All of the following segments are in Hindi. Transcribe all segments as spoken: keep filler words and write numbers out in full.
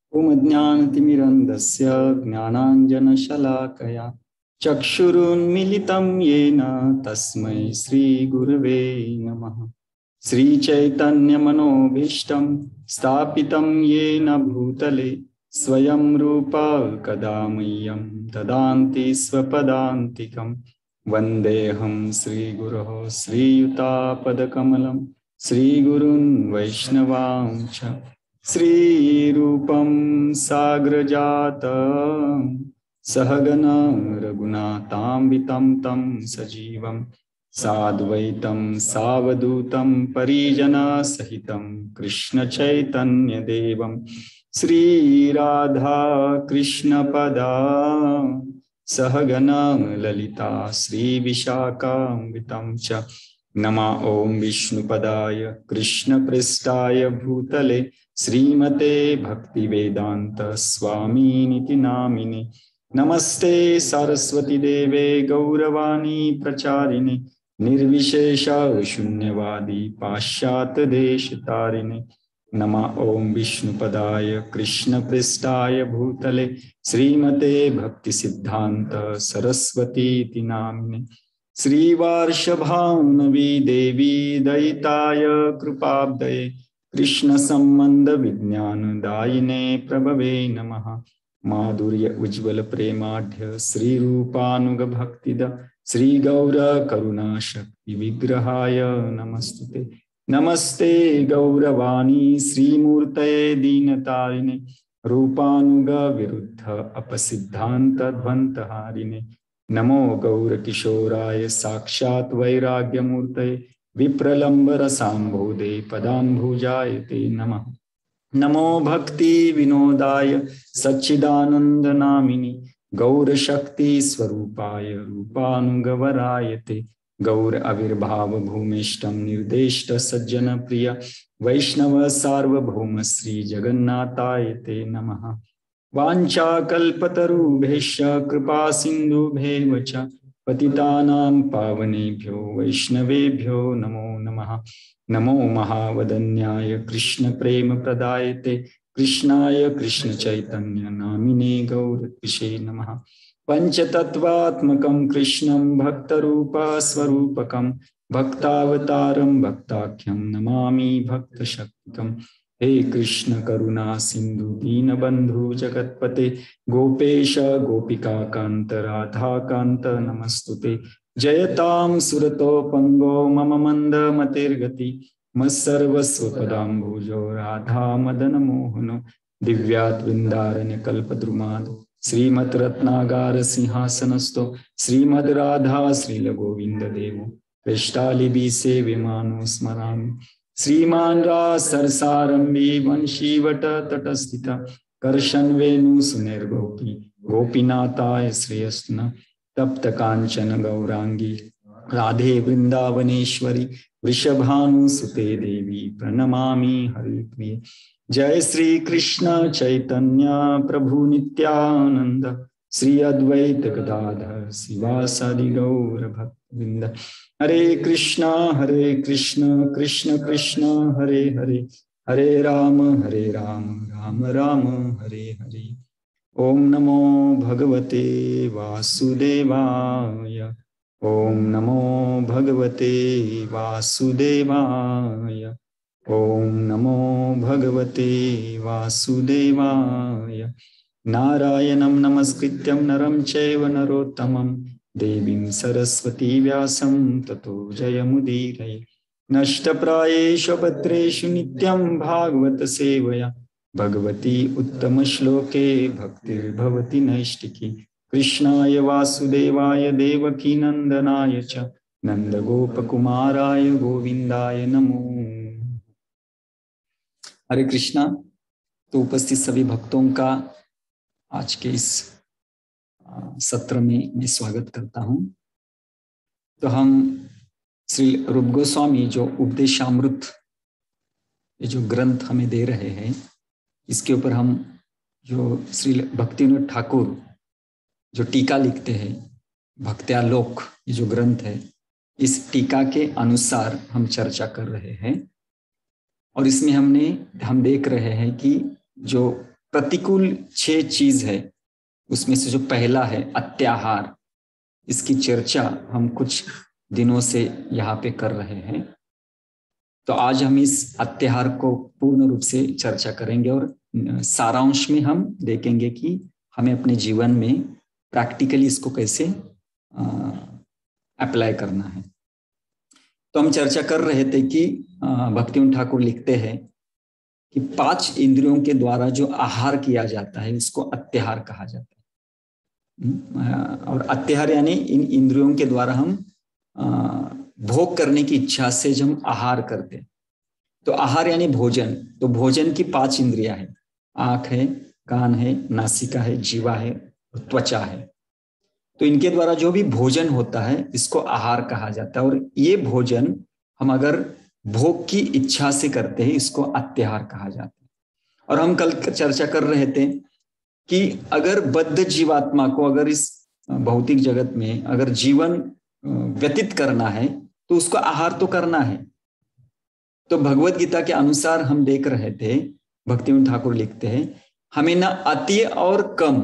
ओम अज्ञानतिमिरन्धस्य ज्ञानाञ्जनशलाकया चक्षुरुन्मीलितं येन तस्मै श्रीगुरवे नमः। श्रीचैतन्यमनोभीष्टं स्थापितं येन भूतले स्वयं रूपा कदा मह्यं ददाति स्वपदान्तिकं। वन्देऽहं श्रीगुरोः श्रीयुतापदकमलं श्रीगुरून् वैष्णवांश्च श्रीरूपं साग्रजातं सहगना रघुनाथान्वितं तं सजीवं साद्वैतं सावधूतं परिजनसहितं कृष्णचैतन्यदेवं श्रीराधा कृष्णपदा सहगना ललिता श्रीविशाखान्वितं च। नमः ओं विष्णुपदाय कृष्णपृष्ठाय भूतले श्रीमते भक्तिवेदांत स्वामिनिति नामिने। नमस्ते सरस्वती देवे गौरवाणी प्रचारिणे निर्विशेष शून्यवादी पाश्चात्य देश तारिणे। नमः ओं विष्णुपदाय कृष्णपृष्ठाय भूतले श्रीमते भक्ति सिद्धांत सरस्वती नामिने। श्रीवार्षभानुवी देवी दयिताय कृपाब्दये कृष्ण संबंध विज्ञान दायिने प्रभवे नमः। माधुर्य उज्ज्वल प्रेमाढ्य श्री रूपानुग भक्तिद श्री गौर करुणा शक्ति विग्रहाय नमस्तुते। नमस्ते गौरवाणी श्रीमूर्तये दीनतारिणे रूपानुग विरुद्ध अपसिद्धांत ध्वंतहारिणे। नमो गौर किशोराय साक्षात् वैराग्यमूर्तये विप्रलम्बरसाम्भोधे पदाम्बुजायते नमः। नमो भक्ति विनोदाय सच्चिदानन्दनामिनि गौरशक्ति स्वरूपाय रूपानुगवरायते। गौर आविर्भाव भूमिष्ठं निर्देष्ट सज्जन प्रिय वैष्णव सार्वभौम श्री जगन्नाथाय नमः। वाञ्छाकल्पतरुभ्यश्च कृपा सिन्धुभ्येव च पतितानां पावनेभ्यो वैष्णवेभ्यो नमो नमः। नमो महावदन्याय कृष्ण प्रेम प्रदायते कृष्णाय कृष्ण चैतन्य नामिने गौरत्विषे नमः। पंचतत्वात्मकं कृष्णं भक्तरूप स्वरूपकं भक्तावतारं भक्ताख्यं नमामि भक्तशक्तिकम्। हे कृष्ण करुणा सिंधु दीनबंधु जगत्पते गोपेश गोपिका कांत राधा कांत नमस्तुते। जयतां सुरतो पंगो मम मंद मतिर्गति मत्सर्वस्वपदाम्बुजो राधा मदन मोहनो दिव्यात् वृंदारण्य कल्पद्रुमाद श्रीमत् रत्नागार सिंहासनस्थो श्रीमद् राधा श्रील गोविंद देवो पृष्ठालिभि सेव्यमानो स्मरामि। श्रीमान रास सरसारंभी वंशीवट तटस्थित कर्शन वेणु सुनिर्गोपी गोपीनाथाय श्रेयस्न तप्त कांचन गौरांगी राधे वृंदावनेश्वरी वृषभानुसुते देवी प्रणमामि हरिप्रिये। जय श्री कृष्ण चैतन्य प्रभु नित्यानंद श्री अद्वैत गदाधर शिवासादि गौर भक्तवृंद। हरे कृष्णा हरे कृष्णा कृष्ण कृष्ण हरे हरे हरे राम हरे राम राम राम हरे हरे। ओम नमो भगवते वासुदेवाय ओम नमो भगवते वासुदेवाय ओम नमो भगवते वासुदेवाय। नारायणं नमस्कृत्यं नरं चैव नरोत्तमं देवीं सरस्वती व्यासं ततो जयमुदीरये। नष्टप्रायेषु भद्रेषु नित्यं भागवत सेवया भगवती उत्तमश्लोके भक्तिर्भवति नैष्टिकी। कृष्णाय वासुदेवाय देवकी नंदनाय च नंदगोपकुमाराय गोविंदाय नमो। हरे कृष्णा। तो उपस्थित सभी भक्तों का आज के इस सत्र में मैं स्वागत करता हूं। तो हम श्री रूप गोस्वामी जो उपदेशामृत ये जो ग्रंथ हमें दे रहे हैं, इसके ऊपर हम जो श्री भक्तिविनोद ठाकुर जो टीका लिखते हैं, भक्त्यालोक ये जो ग्रंथ है, इस टीका के अनुसार हम चर्चा कर रहे हैं। और इसमें हमने हम देख रहे हैं कि जो प्रतिकूल छह चीज है, उसमें से जो पहला है अत्याहार, इसकी चर्चा हम कुछ दिनों से यहाँ पे कर रहे हैं। तो आज हम इस अत्याहार को पूर्ण रूप से चर्चा करेंगे और सारांश में हम देखेंगे कि हमें अपने जीवन में प्रैक्टिकली इसको कैसे अप्लाई करना है। तो हम चर्चा कर रहे थे कि भक्तिविनोद ठाकुर लिखते हैं कि पांच इंद्रियों के द्वारा जो आहार किया जाता है उसको अत्याहार कहा जाता है। और अत्याहार यानी इन इंद्रियों के द्वारा हम भोग करने की इच्छा से जब हम आहार करते हैं, तो आहार यानी भोजन। तो भोजन की पांच इंद्रियां हैं, आंख है, कान है, नासिका है, जीवा है और त्वचा है। तो इनके द्वारा जो भी भोजन होता है इसको आहार कहा जाता है। और ये भोजन हम अगर भोग की इच्छा से करते हैं इसको अत्याहार कहा जाता है। और हम कल चर्चा कर रहे थे कि अगर बद्ध जीवात्मा को अगर इस भौतिक जगत में अगर जीवन व्यतीत करना है तो उसको आहार तो करना है। तो भगवत गीता के अनुसार हम देख रहे थे, भक्तिविनोद ठाकुर लिखते हैं, हमें ना अति और कम,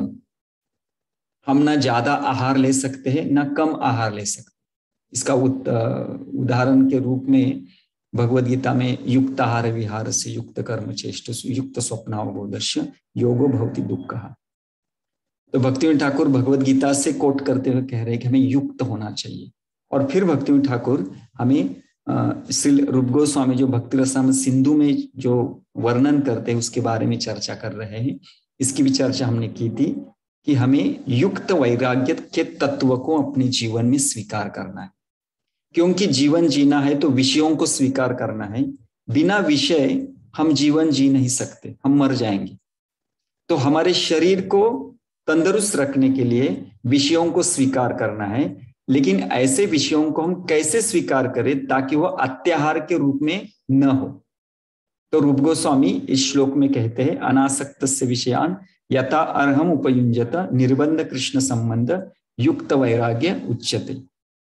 हम ना ज्यादा आहार ले सकते हैं ना कम आहार ले सकते। इसका उदाहरण के रूप में भगवत गीता में युक्त आहार विहार से युक्त कर्म चेष्ट युक्त स्वप्नावबोधस्य योगो भवति दुख कहा। तो भक्तिविनोद ठाकुर भगवत गीता से कोट करते हुए कह रहे हैं कि हमें युक्त होना चाहिए। और फिर भक्तिविनोद ठाकुर हमें श्री रूप गोस्वामी जो भक्ति रसामृत सिंधु में जो वर्णन करते हैं उसके बारे में चर्चा कर रहे हैं। इसकी भी चर्चा हमने की थी कि हमें युक्त वैराग्य के तत्व को अपने जीवन में स्वीकार करना है, क्योंकि जीवन जीना है तो विषयों को स्वीकार करना है। बिना विषय हम जीवन जी नहीं सकते, हम मर जाएंगे। तो हमारे शरीर को तंदुरुस्त रखने के लिए विषयों को स्वीकार करना है, लेकिन ऐसे विषयों को हम कैसे स्वीकार करें ताकि वह अत्याहार के रूप में न हो। तो रूप गोस्वामी इस श्लोक में कहते हैं, अनासक्तस्य विषयान यथा अर्हम उपयुञ्जत निर्बंध कृष्ण संबंध युक्त वैराग्य उच्यते।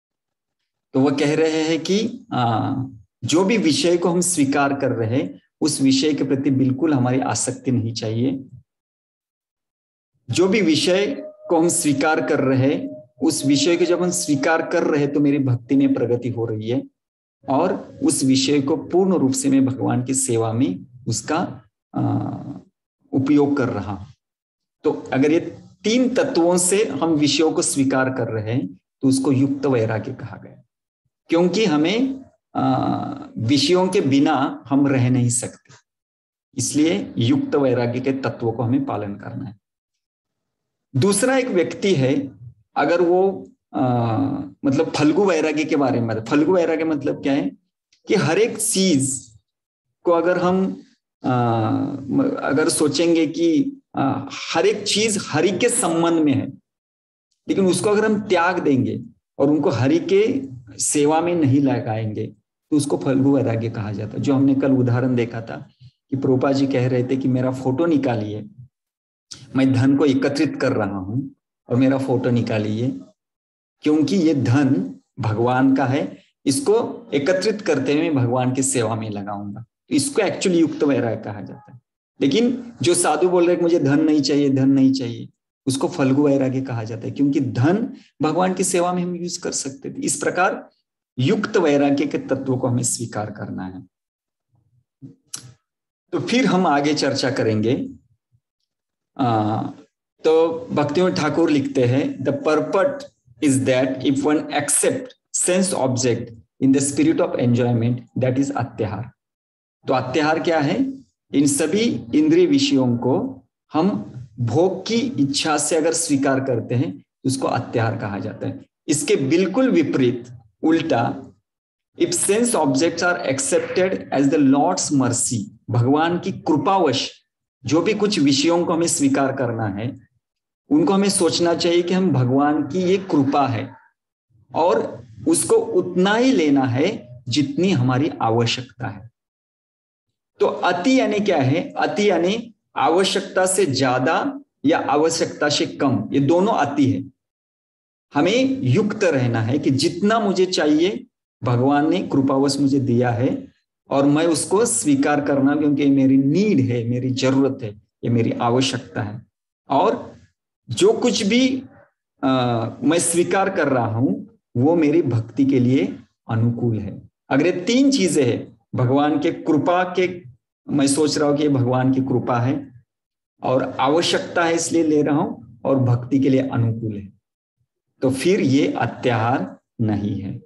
तो वह कह रहे हैं कि आ, जो भी विषय को हम स्वीकार कर रहे हैं उस विषय के प्रति बिल्कुल हमारी आसक्ति नहीं चाहिए। जो भी विषय को हम स्वीकार कर रहे हैं उस विषय को जब हम स्वीकार कर रहे हैं तो मेरी भक्ति में प्रगति हो रही है और उस विषय को पूर्ण रूप से मैं भगवान की सेवा में उसका आ, उपयोग कर रहा हूं। तो अगर ये तीन तत्वों से हम विषयों को स्वीकार कर रहे हैं तो उसको युक्त वैराग्य कहा गया, क्योंकि हमें विषयों के बिना हम रह नहीं सकते। इसलिए युक्त वैराग्य के तत्वों को हमें पालन करना है। दूसरा एक व्यक्ति है, अगर वो आ, मतलब फल्गु वैराग्य के बारे में, फल्गु वैराग्य मतलब क्या है कि हर एक चीज को अगर हम आ, अगर सोचेंगे कि आ, हर एक चीज हरि के संबंध में है, लेकिन उसको अगर हम त्याग देंगे और उनको हरि के सेवा में नहीं लगाएंगे तो उसको फल्गु वैराग्य कहा जाता है। जो हमने कल उदाहरण देखा था कि प्रभुपाद जी कह रहे थे कि मेरा फोटो निकालिए, मैं धन को एकत्रित कर रहा हूं और मेरा फोटो निकालिए, क्योंकि ये धन भगवान का है, इसको एकत्रित करते हुए भगवान की सेवा में लगाऊंगा। तो इसको एक्चुअली युक्त वैराग्य कहा जाता है। लेकिन जो साधु बोल रहे हैं मुझे धन नहीं चाहिए, धन नहीं चाहिए, उसको फल्गु वैराग्य कहा जाता है, क्योंकि धन भगवान की सेवा में हम यूज कर सकते थे। इस प्रकार युक्त वैराग्य के तत्वों को हमें स्वीकार करना है। तो फिर हम आगे चर्चा करेंगे। आ, तो भक्तिविनोद ठाकुर लिखते हैं, the purport is that if one accept sense object in the spirit of enjoyment, that is अत्याहार। तो अत्याहार क्या है? इन सभी इंद्रिय विषयों को हम भोग की इच्छा से अगर स्वीकार करते हैं तो उसको अत्याहार कहा जाता है। इसके बिल्कुल विपरीत उल्टा, if sense objects are accepted as the lord's mercy, भगवान की कृपावश जो भी कुछ विषयों को हमें स्वीकार करना है उनको हमें सोचना चाहिए कि हम भगवान की ये कृपा है और उसको उतना ही लेना है जितनी हमारी आवश्यकता है। तो अति यानी क्या है? अति यानी आवश्यकता से ज्यादा या आवश्यकता से कम, ये दोनों अति है। हमें युक्त रहना है कि जितना मुझे चाहिए भगवान ने कृपावश मुझे दिया है और मैं उसको स्वीकार करना, क्योंकि मेरी नीड है, मेरी जरूरत है, ये मेरी आवश्यकता है, और जो कुछ भी आ, मैं स्वीकार कर रहा हूं वो मेरी भक्ति के लिए अनुकूल है। अगर ये तीन चीजें हैं, भगवान के कृपा के, मैं सोच रहा हूं कि ये भगवान की कृपा है, और आवश्यकता है इसलिए ले रहा हूं, और भक्ति के लिए अनुकूल है, तो फिर ये अत्याहार नहीं है।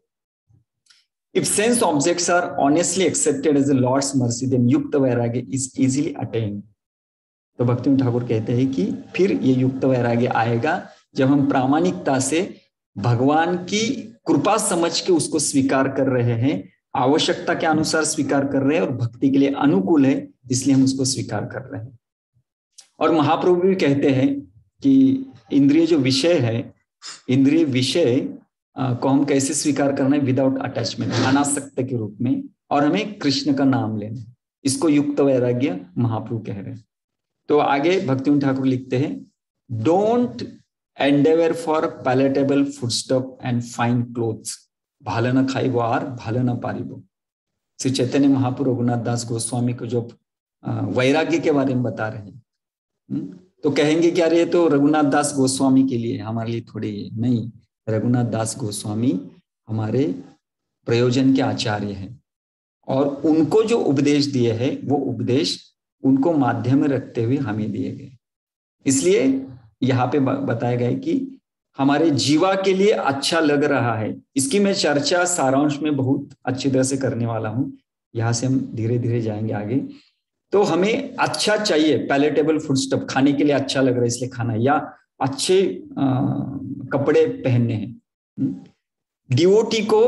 If sense objects are honestly accepted as the Lord's mercy, then युक्त वैराग्य is easily attained. तो भक्ति ठाकुर कहते हैं कि फिर ये युक्त वैराग्य आएगा जब हम प्रामाणिकता से भगवान की कृपा समझ के उसको स्वीकार कर रहे हैं, आवश्यकता के अनुसार स्वीकार कर रहे हैं, और भक्ति के लिए अनुकूल है इसलिए हम उसको स्वीकार कर रहे हैं। और महाप्रभु भी कहते हैं कि इंद्रिय जो विषय है, इंद्रिय विषय को हम कैसे स्वीकार करना है, विदाउट अटैचमेंट, अनासक्त के रूप में, और हमें कृष्ण का नाम लेना, इसको युक्त वैराग्य महाप्रभु कह रहे हैं। तो आगे भक्ति ठाकुर लिखते हैं, don't endeavour for palatable foodstuff and fine clothes, भाले न खाई वो आर भाले न पारिबो। श्री चैतन्य महाप्रभु रघुनाथ दास गोस्वामी को जो वैराग्य के बारे में बता रहे हैं, तो कहेंगे कि अरे ये तो रघुनाथ दास गोस्वामी के लिए, हमारे लिए थोड़ी नहीं। रघुनाथ दास गोस्वामी हमारे प्रयोजन के आचार्य हैं, और उनको जो उपदेश दिए हैं वो उपदेश उनको माध्यम में रखते हुए हमें दिए गए। इसलिए यहाँ पे बताया गया कि हमारे जीवा के लिए अच्छा लग रहा है, इसकी मैं चर्चा सारांश में बहुत अच्छी तरह से करने वाला हूं, यहाँ से हम धीरे धीरे जाएंगे आगे। तो हमें अच्छा चाहिए, पैलेटेबल फूड स्टफ, खाने के लिए अच्छा लग रहा है इसलिए खाना, या अच्छे आ, कपड़े पहनने हैं। डिवोटी को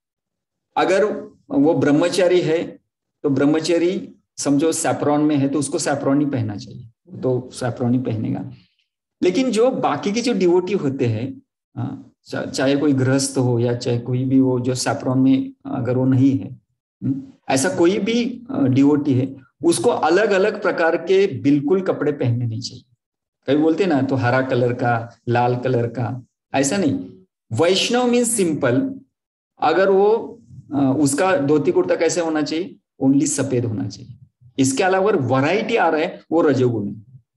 अगर वो ब्रह्मचारी है तो ब्रह्मचारी समझो सैफ्रॉन में है तो उसको सैफ्रॉन ही पहनना चाहिए, तो सैफ्रॉन ही पहनेगा। लेकिन जो बाकी के जो डिवोटी होते हैं, चाहे कोई गृहस्थ हो या चाहे कोई भी वो जो सैफ्रॉन में अगर वो नहीं है, ऐसा कोई भी डिवोटी है, उसको अलग अलग प्रकार के बिल्कुल कपड़े पहनने नहीं चाहिए। कभी बोलते ना तो हरा कलर का, लाल कलर का, ऐसा नहीं। Vaishnava means simple. अगर वो उसका धोती कुर्ता कैसे होना चाहिए, ओनली सफेद होना चाहिए। इसके अलावा वैरायटी आ रहा है वो रजोगुण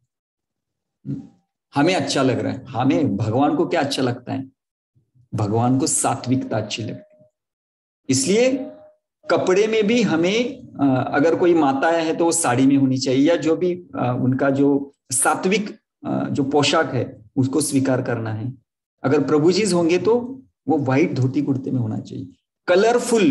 है। हमें अच्छा लग रहा है, हमें भगवान को क्या अच्छा लगता है, भगवान को सात्विकता अच्छी लगती है। इसलिए कपड़े में भी हमें, अगर कोई माताएं हैं तो वो साड़ी में होनी चाहिए, या जो भी उनका जो सात्विक जो पोशाक है उसको स्वीकार करना है। अगर प्रभु जी होंगे तो वो व्हाइट धोती कुर्ते में होना चाहिए। कलरफुल,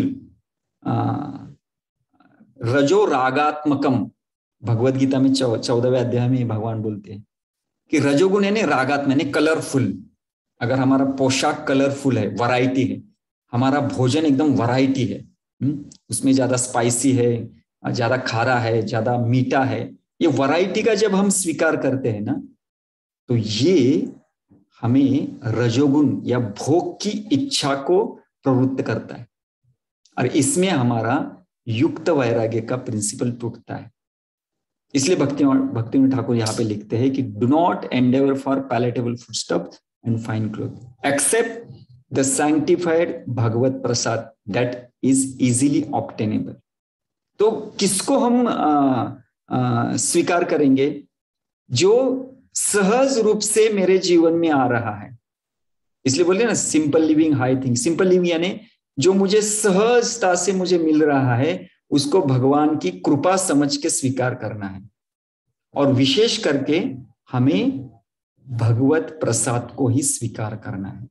रजो रागात्मकम, भगवत गीता में चौदहवें अध्याय में भगवान बोलते हैं कि रजोगुण यानी रागात्म यानी कलरफुल। अगर हमारा पोशाक कलरफुल है, वैरायटी है, हमारा भोजन एकदम वैरायटी है, उसमें ज्यादा स्पाइसी है, ज्यादा खारा है, ज्यादा मीठा है, ये वैरायटी का जब हम स्वीकार करते हैं ना, तो ये हमें रजोगुण या भोग की इच्छा को प्रवृत्त करता है, और इसमें हमारा युक्त वैराग्य का प्रिंसिपल टूटता है। इसलिए भक्ति भक्ति ठाकुर यहाँ पे लिखते हैं कि do not endeavour for palatable foodstuff and fine cloth except the sanctified Bhagavat prasad that is easily obtainable. तो किसको हम आ, आ, स्वीकार करेंगे, जो सहज रूप से मेरे जीवन में आ रहा है। इसलिए बोलते हैं ना simple living high thing. Simple living यानी जो मुझे सहजता से मुझे मिल रहा है उसको भगवान की कृपा समझ के स्वीकार करना है, और विशेष करके हमें भगवत प्रसाद को ही स्वीकार करना है।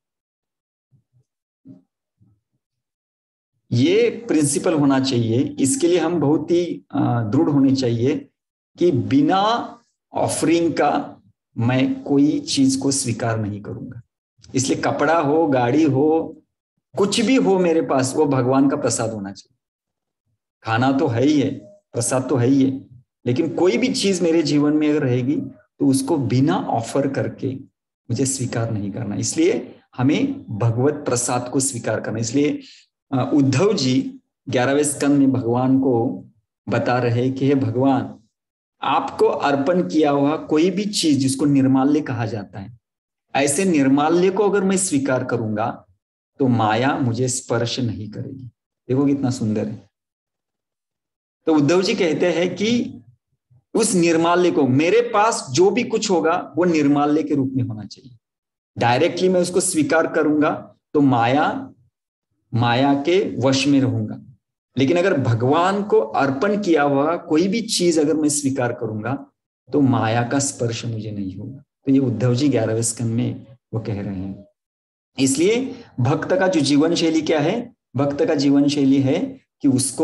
ये प्रिंसिपल होना चाहिए। इसके लिए हम बहुत ही दृढ़ होने चाहिए कि बिना ऑफरिंग का मैं कोई चीज को स्वीकार नहीं करूंगा। इसलिए कपड़ा हो, गाड़ी हो, कुछ भी हो मेरे पास, वो भगवान का प्रसाद होना चाहिए। खाना तो है ही है, प्रसाद तो है ही है, लेकिन कोई भी चीज मेरे जीवन में अगर रहेगी तो उसको बिना ऑफर करके मुझे स्वीकार नहीं करना। इसलिए हमें भगवत प्रसाद को स्वीकार करना। इसलिए उद्धव जी ग्यारहवें स्कंद में भगवान को बता रहे कि हे भगवान, आपको अर्पण किया हुआ कोई भी चीज जिसको निर्माल्य कहा जाता है, ऐसे निर्माल्य को अगर मैं स्वीकार करूंगा तो माया मुझे स्पर्श नहीं करेगी। देखो कितना सुंदर है। तो उद्धव जी कहते हैं कि उस निर्माल्य को, मेरे पास जो भी कुछ होगा वो निर्माल्य के रूप में होना चाहिए। डायरेक्टली मैं उसको स्वीकार करूंगा तो माया माया के वश में रहूंगा, लेकिन अगर भगवान को अर्पण किया हुआ कोई भी चीज अगर मैं स्वीकार करूंगा तो माया का स्पर्श मुझे नहीं होगा। तो ये उद्धव जी ग्यारहवें स्कंद में वो कह रहे हैं। इसलिए भक्त का जो जीवन शैली क्या है, भक्त का जीवन शैली है कि उसको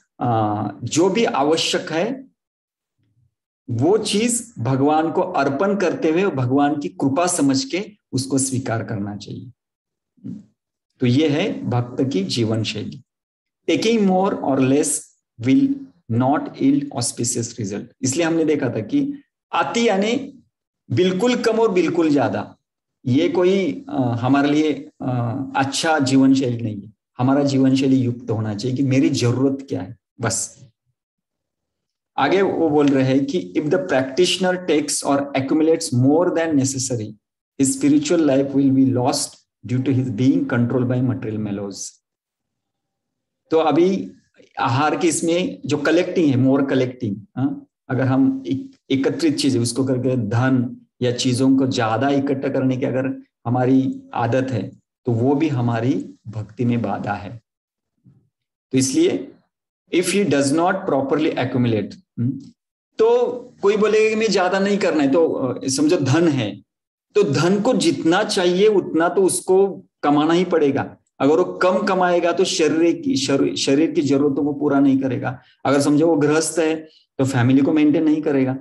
जो भी आवश्यक है वो चीज भगवान को अर्पण करते हुए भगवान की कृपा समझ के उसको स्वीकार करना चाहिए। तो ये है भक्त की जीवन शैली। Taking more or less will not yield auspicious result. इसलिए हमने देखा था कि अति यानी बिल्कुल कम और बिल्कुल ज्यादा, ये कोई आ, हमारे लिए आ, अच्छा जीवन शैली नहीं है। हमारा जीवन शैली युक्त होना चाहिए कि मेरी जरूरत क्या है, बस। आगे वो बोल रहे हैं कि if the practitioner takes or accumulates more than necessary, his spiritual life will be lost due to his being controlled by material mellows. तो अभी आहार के इसमें जो कलेक्टिंग है, मोर कलेक्टिंग, अगर हम एकत्रित चीजें उसको करके धन या चीजों को ज्यादा इकट्ठा करने की अगर हमारी आदत है तो वो भी हमारी भक्ति में बाधा है। तो इसलिए if he does not properly accumulate, तो कोई बोलेगा कि मैं ज्यादा नहीं करना है, तो समझो धन है तो धन को जितना चाहिए उतना तो उसको कमाना ही पड़ेगा। अगर वो कम कमाएगा तो शरीर की शरीर की जरूरतों को पूरा नहीं करेगा। अगर समझो वो गृहस्थ है तो फैमिली को मेंटेन नहीं करेगा,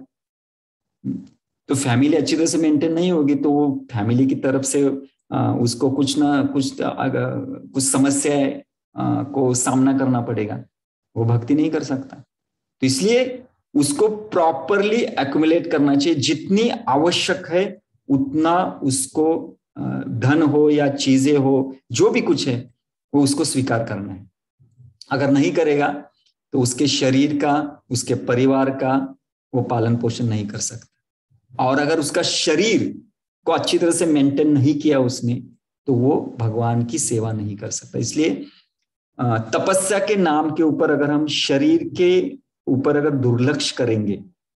तो फैमिली अच्छी तरह से मेंटेन नहीं होगी तो वो फैमिली की तरफ से उसको कुछ ना कुछ कुछ समस्या को सामना करना पड़ेगा, वो भक्ति नहीं कर सकता। तो इसलिए उसको प्रॉपरली एक्यूमुलेट करना चाहिए, जितनी आवश्यक है उतना उसको धन हो या चीजें हो जो भी कुछ है वो उसको स्वीकार करना है। अगर नहीं करेगा तो उसके शरीर का, उसके परिवार का वो पालन पोषण नहीं कर सकता। और अगर उसका शरीर को अच्छी तरह से मेंटेन नहीं किया उसने तो वो भगवान की सेवा नहीं कर सकता। इसलिए तपस्या के नाम के ऊपर अगर हम शरीर के ऊपर अगर दुर्लक्ष्य करेंगे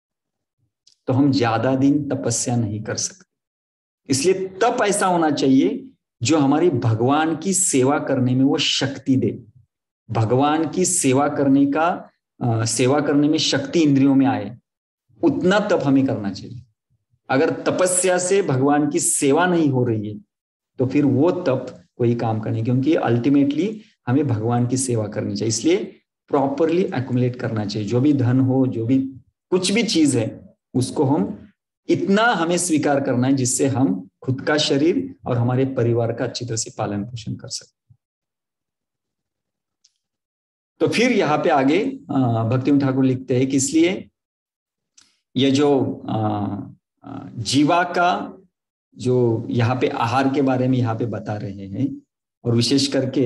तो हम ज्यादा दिन तपस्या नहीं कर सकते। इसलिए तप ऐसा होना चाहिए जो हमारी भगवान की सेवा करने में वो शक्ति दे, भगवान की सेवा करने का आ, सेवा करने में शक्ति इंद्रियों में आए, उतना तप हमें करना चाहिए। अगर तपस्या से भगवान की सेवा नहीं हो रही है तो फिर वो तप कोई काम का नहीं, क्योंकि अल्टीमेटली हमें भगवान की सेवा करनी चाहिए। इसलिए प्रॉपरली एक्यूमुलेट करना चाहिए, जो भी धन हो, जो भी कुछ भी चीज है उसको हम इतना हमें स्वीकार करना है जिससे हम खुद का शरीर और हमारे परिवार का अच्छी तरह से पालन पोषण कर सकें। तो फिर यहाँ पे आगे भक्ति ठाकुर लिखते हैं कि इसलिए ये जो जीवा का जो यहाँ पे आहार के बारे में यहाँ पे बता रहे हैं, और विशेष करके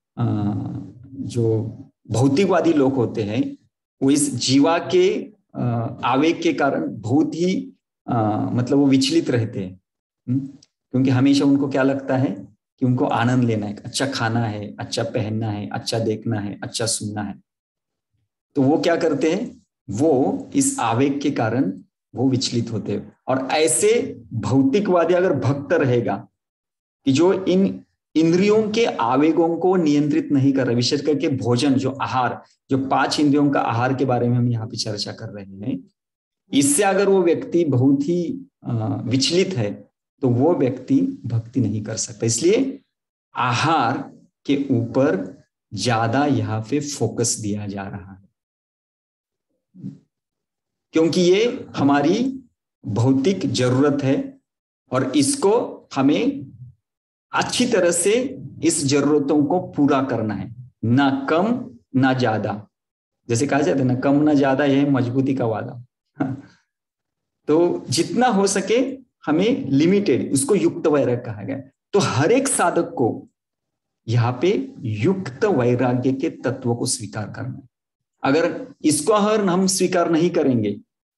जो भौतिकवादी लोग होते हैं वो इस जीवा के आवेग के कारण बहुत ही मतलब वो विचलित रहते हैं, क्योंकि हमेशा उनको क्या लगता है कि उनको आनंद लेना है, अच्छा खाना है, अच्छा पहनना है, अच्छा देखना है, अच्छा सुनना है। तो वो क्या करते हैं, वो इस आवेग के कारण वो विचलित होते हैं। और ऐसे भौतिकवादी अगर भक्त रहेगा कि जो इन इंद्रियों के आवेगों को नियंत्रित नहीं कर रहा, विशेष करके भोजन, जो आहार, जो पांच इंद्रियों का आहार के बारे में हम यहाँ पे चर्चा कर रहे हैं, इससे अगर वो व्यक्ति बहुत ही विचलित है तो वो व्यक्ति भक्ति नहीं कर सकता। इसलिए आहार के ऊपर ज्यादा यहाँ पे फोकस दिया जा रहा है, क्योंकि ये हमारी भौतिक जरूरत है और इसको हमें अच्छी तरह से इस जरूरतों को पूरा करना है, ना कम ना ज्यादा। जैसे कहा जाता है ना, कम ना ज्यादा, यह मजबूती का वादा। तो जितना हो सके हमें लिमिटेड, उसको युक्त वैराग्य कहा गया। तो हर एक साधक को यहाँ पे युक्त वैराग्य के तत्व को स्वीकार करना है। अगर इसको अगर हम स्वीकार नहीं करेंगे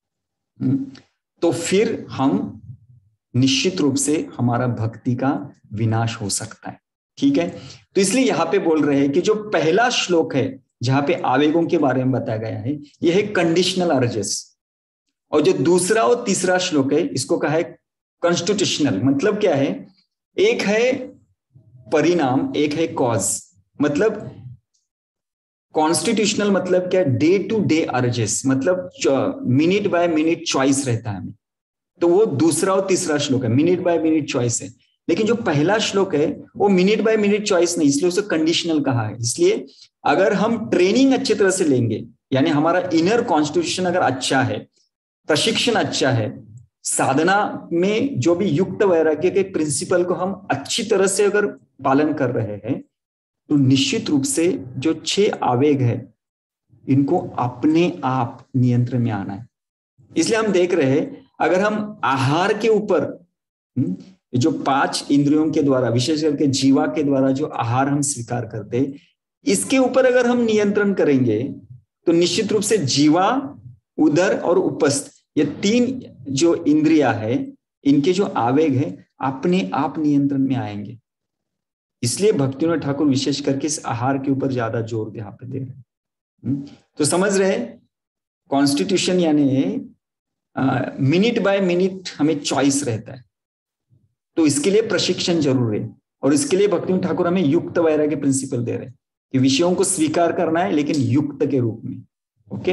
तो फिर हम निश्चित रूप से हमारा भक्ति का विनाश हो सकता है। ठीक है, तो इसलिए यहाँ पे बोल रहे हैं कि जो पहला श्लोक है जहां पे आवेगों के बारे में बताया गया है, यह है कंडीशनल अर्जेस। और जो दूसरा और तीसरा श्लोक है इसको कहा है कॉन्स्टिट्यूशनल। मतलब क्या है, एक है परिणाम, एक है कॉज। मतलब कॉन्स्टिट्यूशनल मतलब क्या, डे टू डे अर्जेस, मतलब मिनट बाय मिनट चॉइस रहता है हमें। तो वो दूसरा और तीसरा श्लोक है, मिनट बाय मिनट चॉइस है। लेकिन जो पहला श्लोक है वो मिनट बाय मिनट चॉइस नहीं, इसलिए उसे कंडीशनल कहा है। इसलिए अगर हम ट्रेनिंग अच्छी तरह से लेंगे, यानी हमारा इनर कॉन्स्टिट्यूशन अगर अच्छा है, प्रशिक्षण अच्छा है, साधना में जो भी युक्त वैराग्य के प्रिंसिपल को हम अच्छी तरह से अगर पालन कर रहे हैं, तो निश्चित रूप से जो छह आवेग है इनको अपने आप नियंत्रण में आना है। इसलिए हम देख रहे हैं, अगर हम आहार के ऊपर, जो पांच इंद्रियों के द्वारा, विशेष करके जीवा के द्वारा जो आहार हम स्वीकार करते, इसके ऊपर अगर हम नियंत्रण करेंगे तो निश्चित रूप से जीवा, उदर और उपस्थ, ये तीन जो इंद्रिया है, इनके जो आवेग है अपने आप नियंत्रण में आएंगे। इसलिए भक्तिविनोद ठाकुर विशेष करके इस आहार के ऊपर ज्यादा जोर यहाँ पे दे रहे हैं। तो समझ रहे, कॉन्स्टिट्यूशन यानी मिनट बाय मिनट हमें चॉइस रहता है, तो इसके लिए प्रशिक्षण जरूर है। और इसके लिए भक्तिविनोद ठाकुर हमें युक्त वैराग्य प्रिंसिपल दे रहे हैं कि विषयों को स्वीकार करना है, लेकिन युक्त के रूप में। ओके,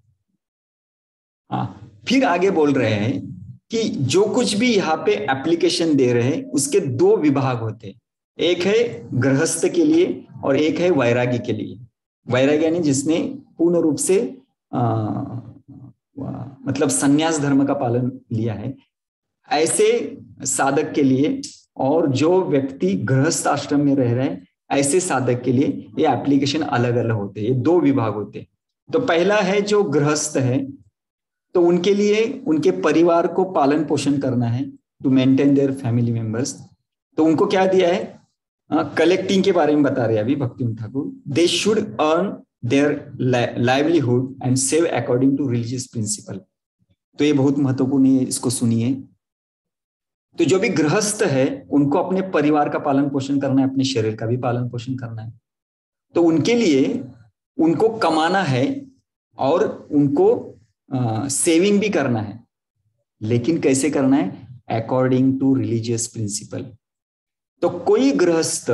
हाँ, फिर आगे बोल रहे हैं कि जो कुछ भी यहाँ पे एप्लीकेशन दे रहे हैं उसके दो विभाग होते हैं, एक है गृहस्थ के लिए और एक है वैरागी के लिए। वैरागी यानी जिसने पूर्ण रूप से आ, मतलब संन्यास धर्म का पालन लिया है, ऐसे साधक के लिए, और जो व्यक्ति गृहस्थ आश्रम में रह रहे हैं ऐसे साधक के लिए ये एप्लीकेशन अलग अलग होते हैं। ये दो विभाग होते हैं। तो पहला है जो गृहस्थ है, तो उनके लिए उनके परिवार को पालन पोषण करना है, to maintain their family members. तो उनको क्या दिया है, कलेक्टिंग के बारे में बता रहे हैं अभी Bhaktivinoda Thakur. They should earn their livelihood and save according to religious principle. तो ये बहुत महत्वपूर्ण है, इसको सुनिए। तो जो भी गृहस्थ है उनको अपने परिवार का पालन पोषण करना है, अपने शरीर का भी पालन पोषण करना है। तो उनके लिए उनको कमाना है और उनको सेविंग भी करना है, लेकिन कैसे करना है, अकॉर्डिंग टू रिलीजियस प्रिंसिपल। तो कोई गृहस्थ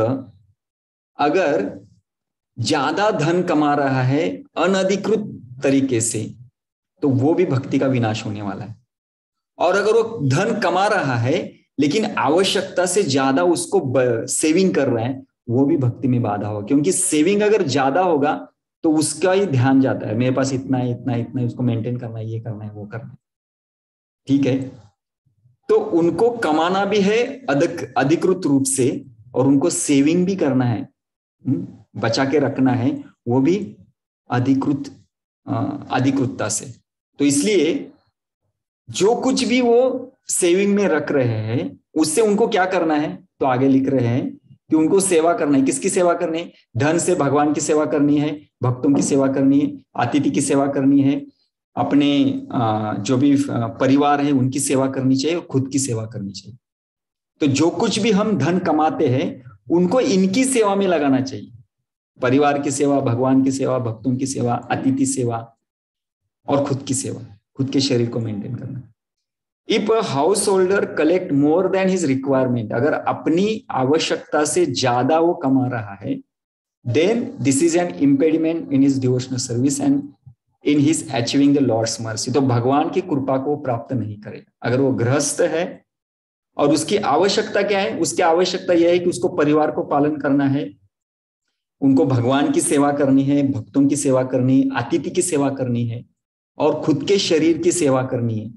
अगर ज्यादा धन कमा रहा है अनधिकृत तरीके से, तो वो भी भक्ति का विनाश होने वाला है। और अगर वो धन कमा रहा है लेकिन आवश्यकता से ज्यादा उसको सेविंग कर रहा है, वो भी भक्ति में बाधा होगा। क्योंकि सेविंग अगर ज्यादा होगा तो उसका ही ध्यान जाता है, मेरे पास इतना है, इतना इतना है, उसको मेंटेन करना है, ये करना है, वो करना है। ठीक है, तो उनको कमाना भी है अधिकृत रूप से और उनको सेविंग भी करना है, बचा के रखना है, वो भी अधिकृत अधिकृतता से। तो इसलिए जो कुछ भी वो सेविंग में रख रहे हैं उससे उनको क्या करना है, तो आगे लिख रहे हैं कि उनको सेवा करना है। किसकी सेवा करनी है, धन से भगवान की सेवा करनी है, भक्तों की सेवा करनी है, अतिथि की सेवा करनी है, अपने जो भी परिवार है उनकी सेवा करनी चाहिए और खुद की सेवा करनी चाहिए। तो जो कुछ भी हम धन कमाते हैं उनको इनकी सेवा में लगाना चाहिए, परिवार की सेवा, भगवान की सेवा, भक्तों की सेवा, अतिथि सेवा और खुद की सेवा, खुद के शरीर को मेंटेन करना। If a householder collect more than his requirement, अगर अपनी आवश्यकता से ज्यादा वो कमा रहा है, then this is an impediment in his devotional service and in his achieving the lord's mercy. तो भगवान की कृपा को प्राप्त नहीं करेगा। अगर वो गृहस्थ है और उसकी आवश्यकता क्या है, उसकी आवश्यकता यह है कि उसको परिवार को पालन करना है, उनको भगवान की सेवा करनी है, भक्तों की सेवा करनी है, अतिथि की सेवा करनी है और खुद के शरीर की सेवा करनी है।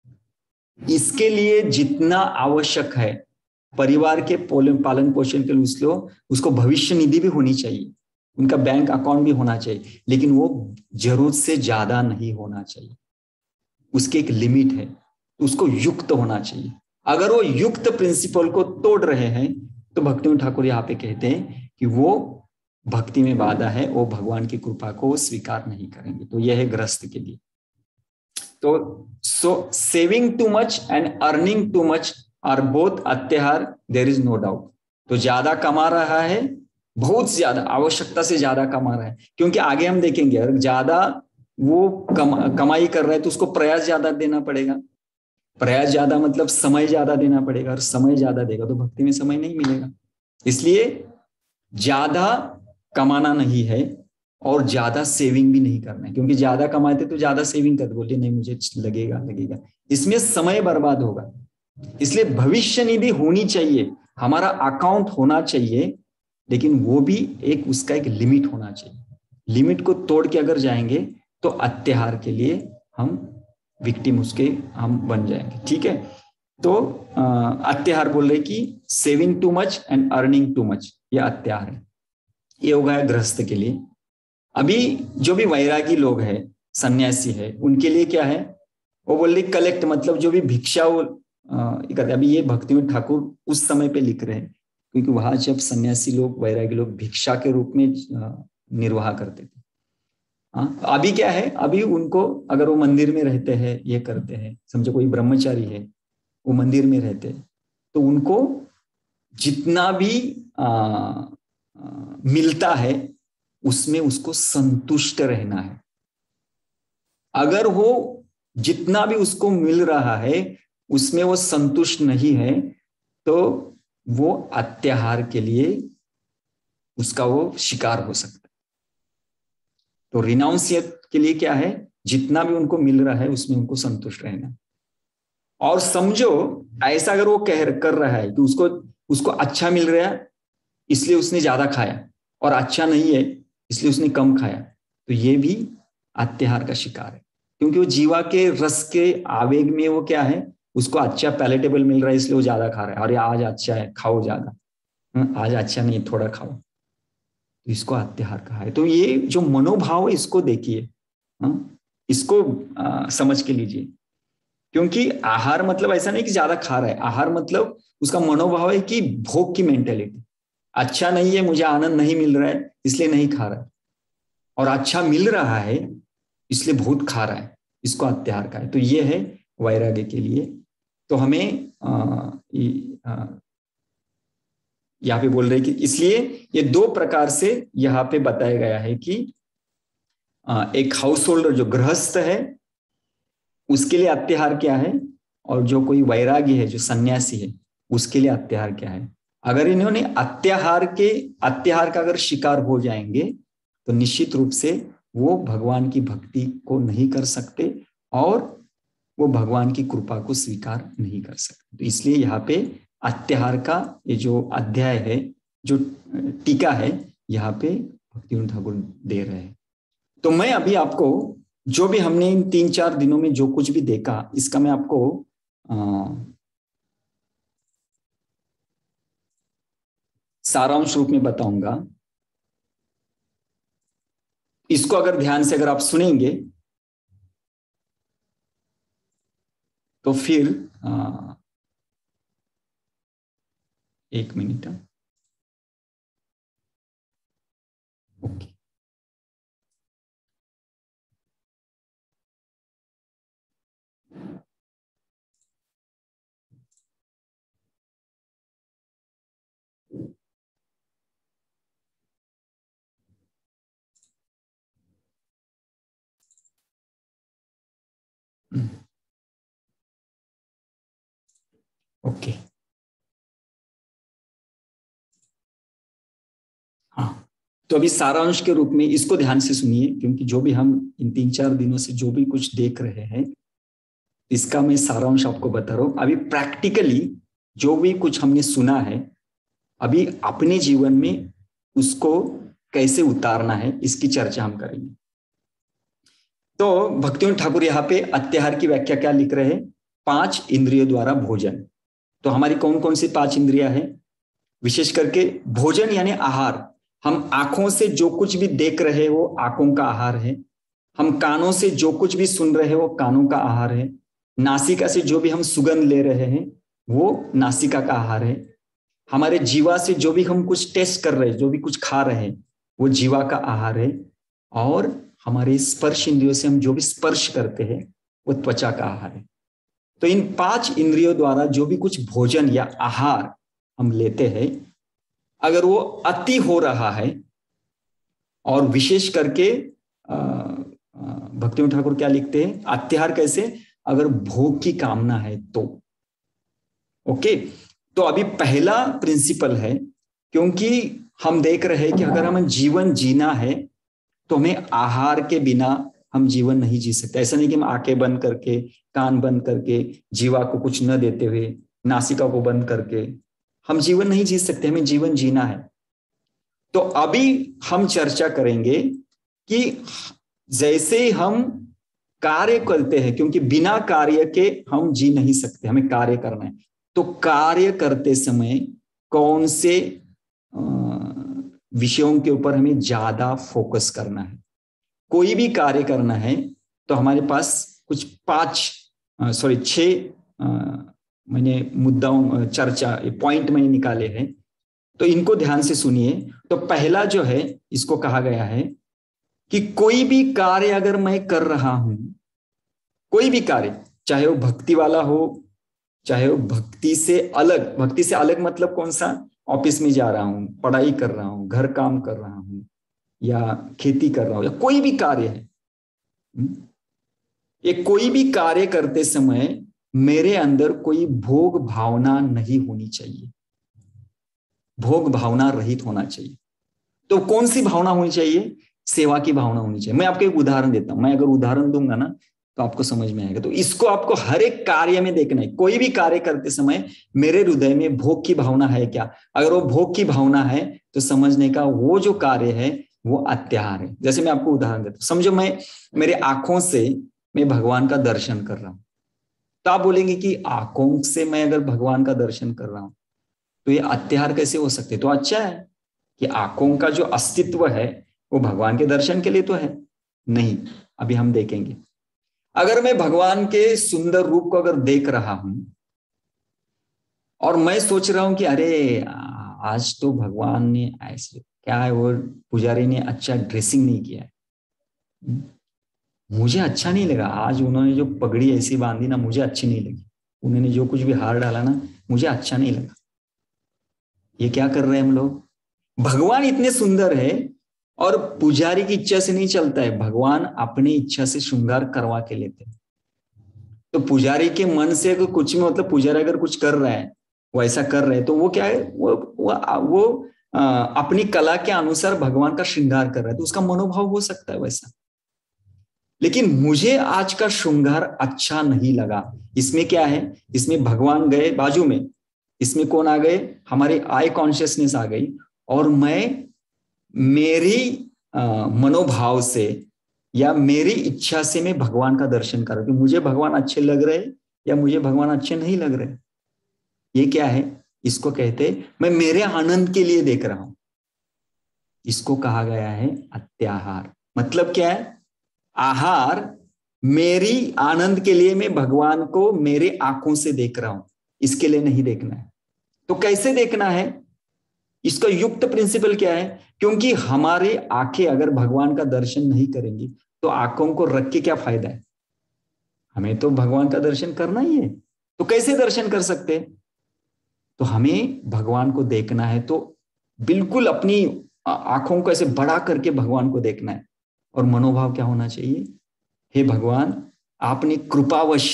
इसके लिए जितना आवश्यक है परिवार के पालन पोषण के लिए उसको उसको भविष्य निधि भी होनी चाहिए, उनका बैंक अकाउंट भी होना चाहिए, लेकिन वो जरूरत से ज्यादा नहीं होना चाहिए, उसकी एक लिमिट है, उसको युक्त होना चाहिए। अगर वो युक्त प्रिंसिपल को तोड़ रहे हैं तो भक्तिविनोद ठाकुर यहाँ पे कहते हैं कि वो भक्ति में बाधा है, वो भगवान की कृपा को स्वीकार नहीं करेंगे। तो यह है गृहस्थ के लिए। तो so saving too much and earning too much are both अत्याहार, देयर इज नो डाउट। तो ज्यादा कमा रहा है, बहुत ज्यादा आवश्यकता से ज्यादा कमा रहा है, क्योंकि आगे हम देखेंगे अगर ज्यादा वो कमा, कमाई कर रहा है तो उसको प्रयास ज्यादा देना पड़ेगा। प्रयास ज्यादा मतलब समय ज्यादा देना पड़ेगा, और समय ज्यादा देगा तो भक्ति में समय नहीं मिलेगा। इसलिए ज्यादा कमाना नहीं है और ज्यादा सेविंग भी नहीं करना है, क्योंकि ज्यादा कमाते तो ज्यादा सेविंग करते, बोलते नहीं मुझे लगेगा लगेगा इसमें समय बर्बाद होगा। इसलिए भविष्य निधि होनी चाहिए, हमारा अकाउंट होना चाहिए, लेकिन वो भी एक उसका एक लिमिट होना चाहिए। लिमिट को तोड़ के अगर जाएंगे तो अत्याहार के लिए हम विक्टिम उसके हम बन जाएंगे। ठीक है, तो अत्याहार बोल रहे कि saving too much and earning too much, ये अत्याहार है। ये हो गया गृहस्थ के लिए। अभी जो भी वैरागी लोग हैं, सन्यासी है, उनके लिए क्या है, वो बोल रहे कलेक्ट, मतलब जो भी भिक्षा वो करते। अभी ये भक्तिविनोद ठाकुर उस समय पे लिख रहे हैं, क्योंकि वहां जब सन्यासी लोग वैरागी लोग भिक्षा के रूप में निर्वाह करते थे। हाँ, अभी क्या है, अभी उनको अगर वो मंदिर में रहते हैं, ये करते हैं, समझो कोई ब्रह्मचारी है वो मंदिर में रहते हैं, तो उनको जितना भी आ, आ, मिलता है उसमें उसको संतुष्ट रहना है। अगर वो जितना भी उसको मिल रहा है उसमें वो संतुष्ट नहीं है, तो वो अत्याहार के लिए उसका वो शिकार हो सकता है। तो रिनाउंसिएट के लिए क्या है, जितना भी उनको मिल रहा है उसमें उनको संतुष्ट रहना। और समझो ऐसा अगर वो कह कर रहा है कि उसको उसको अच्छा मिल रहा है इसलिए उसने ज्यादा खाया, और अच्छा नहीं है इसलिए उसने कम खाया, तो ये भी अत्याहार का शिकार है। क्योंकि वो जीवा के रस के आवेग में वो क्या है, उसको अच्छा पैलेटेबल मिल रहा है इसलिए वो ज्यादा खा रहा है। अरे आज अच्छा है खाओ ज्यादा, आज अच्छा नहीं थोड़ा खाओ, तो इसको अत्याहार कहा है। तो ये जो मनोभाव है इसको देखिए, इसको आ, समझ के लीजिए। क्योंकि आहार मतलब ऐसा नहीं कि ज्यादा खा रहा है, आहार मतलब उसका मनोभाव है कि भोग की मेंटेलिटी। अच्छा नहीं है, मुझे आनंद नहीं मिल रहा है इसलिए नहीं खा रहा है, और अच्छा मिल रहा है इसलिए बहुत खा रहा है, इसको अत्याहार का है। तो ये है वैराग्य के लिए। तो हमें यहाँ पे बोल रहे कि इसलिए ये दो प्रकार से यहाँ पे बताया गया है कि आ, एक हाउस होल्डर जो गृहस्थ है उसके लिए अत्याहार क्या है, और जो कोई वैरागी है जो सन्यासी है उसके लिए अत्याहार क्या है। अगर इन्होंने अत्याहार के अत्याहार का अगर शिकार हो जाएंगे तो निश्चित रूप से वो भगवान की भक्ति को नहीं कर सकते और वो भगवान की कृपा को स्वीकार नहीं कर सकते। तो इसलिए यहाँ पे अत्याहार का ये जो अध्याय है, जो टीका है, यहाँ पे भक्तिविनोद ठाकुर दे रहे हैं। तो मैं अभी आपको जो भी हमने इन तीन चार दिनों में जो कुछ भी देखा, इसका मैं आपको आ, सारांश रूप में बताऊंगा। इसको अगर ध्यान से अगर आप सुनेंगे तो फिर आ, एक मिनट, ओके। ओके, हाँ। तो अभी सारांश के रूप में इसको ध्यान से सुनिए, क्योंकि जो भी हम इन तीन चार दिनों से जो भी कुछ देख रहे हैं इसका मैं सारांश आपको बता रहा हूं। अभी प्रैक्टिकली जो भी कुछ हमने सुना है, अभी अपने जीवन में उसको कैसे उतारना है इसकी चर्चा हम करेंगे। तो भक्तिविनोद ठाकुर यहाँ पे अत्याहार की व्याख्या क्या लिख रहे हैं, पांच इंद्रियों द्वारा भोजन। तो हमारी कौन कौन सी पांच इंद्रियां हैं, विशेष करके भोजन यानी आहार। हम आंखों से जो कुछ भी देख रहे हैं वो आंखों का आहार है। हम कानों से जो कुछ भी सुन रहे हैं वो कानों का आहार है। नासिका से जो भी हम सुगंध ले रहे हैं वो नासिका का आहार है। हमारे जीवा से जो भी हम कुछ टेस्ट कर रहे हैं, जो भी कुछ खा रहे हैं वो जीवा का आहार है। और हमारे स्पर्श इंद्रियों से हम जो भी स्पर्श करते हैं वो त्वचा का आहार है। तो इन पांच इंद्रियों द्वारा जो भी कुछ भोजन या आहार हम लेते हैं, अगर वो अति हो रहा है और विशेष करके भक्तिविनोद ठाकुर क्या लिखते हैं, अत्याहार कैसे, अगर भोग की कामना है तो। ओके, तो अभी पहला प्रिंसिपल है, क्योंकि हम देख रहे हैं कि अगर हमें जीवन जीना है तो हमें आहार के बिना हम जीवन नहीं जी सकते। ऐसा नहीं कि हम आंखें बंद करके, कान बंद करके, जीवा को कुछ न देते हुए, नासिका को बंद करके हम जीवन नहीं जी सकते, हमें जीवन जीना है। तो अभी हम चर्चा करेंगे कि जैसे हम कार्य करते हैं, क्योंकि बिना कार्य के हम जी नहीं सकते, हमें कार्य करना है, तो कार्य करते समय कौन से विषयों के ऊपर हमें ज्यादा फोकस करना है। कोई भी कार्य करना है तो हमारे पास कुछ पांच सॉरी छह मैंने मुद्दाओं चर्चा पॉइंट मैंने निकाले हैं, तो इनको ध्यान से सुनिए। तो पहला जो है, इसको कहा गया है कि कोई भी कार्य अगर मैं कर रहा हूं, कोई भी कार्य, चाहे वो भक्ति वाला हो, चाहे वो भक्ति से अलग, भक्ति से अलग मतलब कौन सा, ऑफिस में जा रहा हूं, पढ़ाई कर रहा हूं, घर काम कर रहा हूं, या खेती कर रहा हूं, या कोई भी कार्य है, ये कोई भी कार्य करते समय मेरे अंदर कोई भोग भावना नहीं होनी चाहिए, भोग भावना रहित होना चाहिए। तो कौन सी भावना होनी चाहिए, सेवा की भावना होनी चाहिए। मैं आपको एक उदाहरण देता हूं, मैं अगर उदाहरण दूंगा ना तो आपको समझ में आएगा। तो इसको आपको हर एक कार्य में देखना है, कोई भी कार्य करते समय मेरे हृदय में भोग की भावना है क्या। अगर वो भोग की भावना है तो समझने का वो जो कार्य है वो अत्याहार है। जैसे मैं आपको उदाहरण देता हूं, समझो मैं मेरे आंखों से मैं भगवान का दर्शन कर रहा हूं, तो आप बोलेंगे कि आंखों से मैं अगर भगवान का दर्शन कर रहा हूं तो ये अत्याहार कैसे हो सकते। तो अच्छा है कि आंखों का जो अस्तित्व है वो भगवान के दर्शन के लिए तो है नहीं। अभी हम देखेंगे, अगर मैं भगवान के सुंदर रूप को अगर देख रहा हूं और मैं सोच रहा हूं कि अरे आज तो भगवान ने ऐसे क्या है, वो पुजारी ने अच्छा ड्रेसिंग नहीं किया है, मुझे अच्छा नहीं लगा, आज उन्होंने जो पगड़ी ऐसी बांधी ना मुझे अच्छी नहीं लगी, उन्होंने जो कुछ भी हार डाला ना मुझे अच्छा नहीं लगा। ये क्या कर रहे हैं हम लोग, भगवान इतने सुंदर है और पुजारी की इच्छा से नहीं चलता है, भगवान अपनी इच्छा से श्रृंगार करवा के लेते हैं। तो पुजारी के मन से अगर कुछ में मतलब पुजारी अगर कुछ कर रहा है, वो ऐसा कर रहे हैं, तो वो क्या है, वो वो, वो आ, अपनी कला के अनुसार भगवान का श्रृंगार कर रहा है, तो उसका मनोभाव हो सकता है वैसा। लेकिन मुझे आज का श्रृंगार अच्छा नहीं लगा। इसमें क्या है, इसमें भगवान गए बाजू में, इसमें कौन आ गए, हमारे आई कॉन्शियसनेस आ गई, और मैं मेरी आ, मनोभाव से या मेरी इच्छा से मैं भगवान का दर्शन कर रहा हूं कि मुझे भगवान अच्छे लग रहे या मुझे भगवान अच्छे नहीं लग रहे। ये क्या है, इसको कहते मैं मेरे आनंद के लिए देख रहा हूं, इसको कहा गया है अत्याहार। मतलब क्या है, आहार मेरी आनंद के लिए मैं भगवान को मेरे आंखों से देख रहा हूं, इसके लिए नहीं देखना है। तो कैसे देखना है, इसका युक्त प्रिंसिपल क्या है, क्योंकि हमारे आंखें अगर भगवान का दर्शन नहीं करेंगी तो आंखों को रख के क्या फायदा है, हमें तो भगवान का दर्शन करना ही है। तो कैसे दर्शन कर सकते हैं, तो हमें भगवान को देखना है तो बिल्कुल अपनी आंखों को ऐसे बड़ा करके भगवान को देखना है, और मनोभाव क्या होना चाहिए, हे भगवान आपने कृपावश,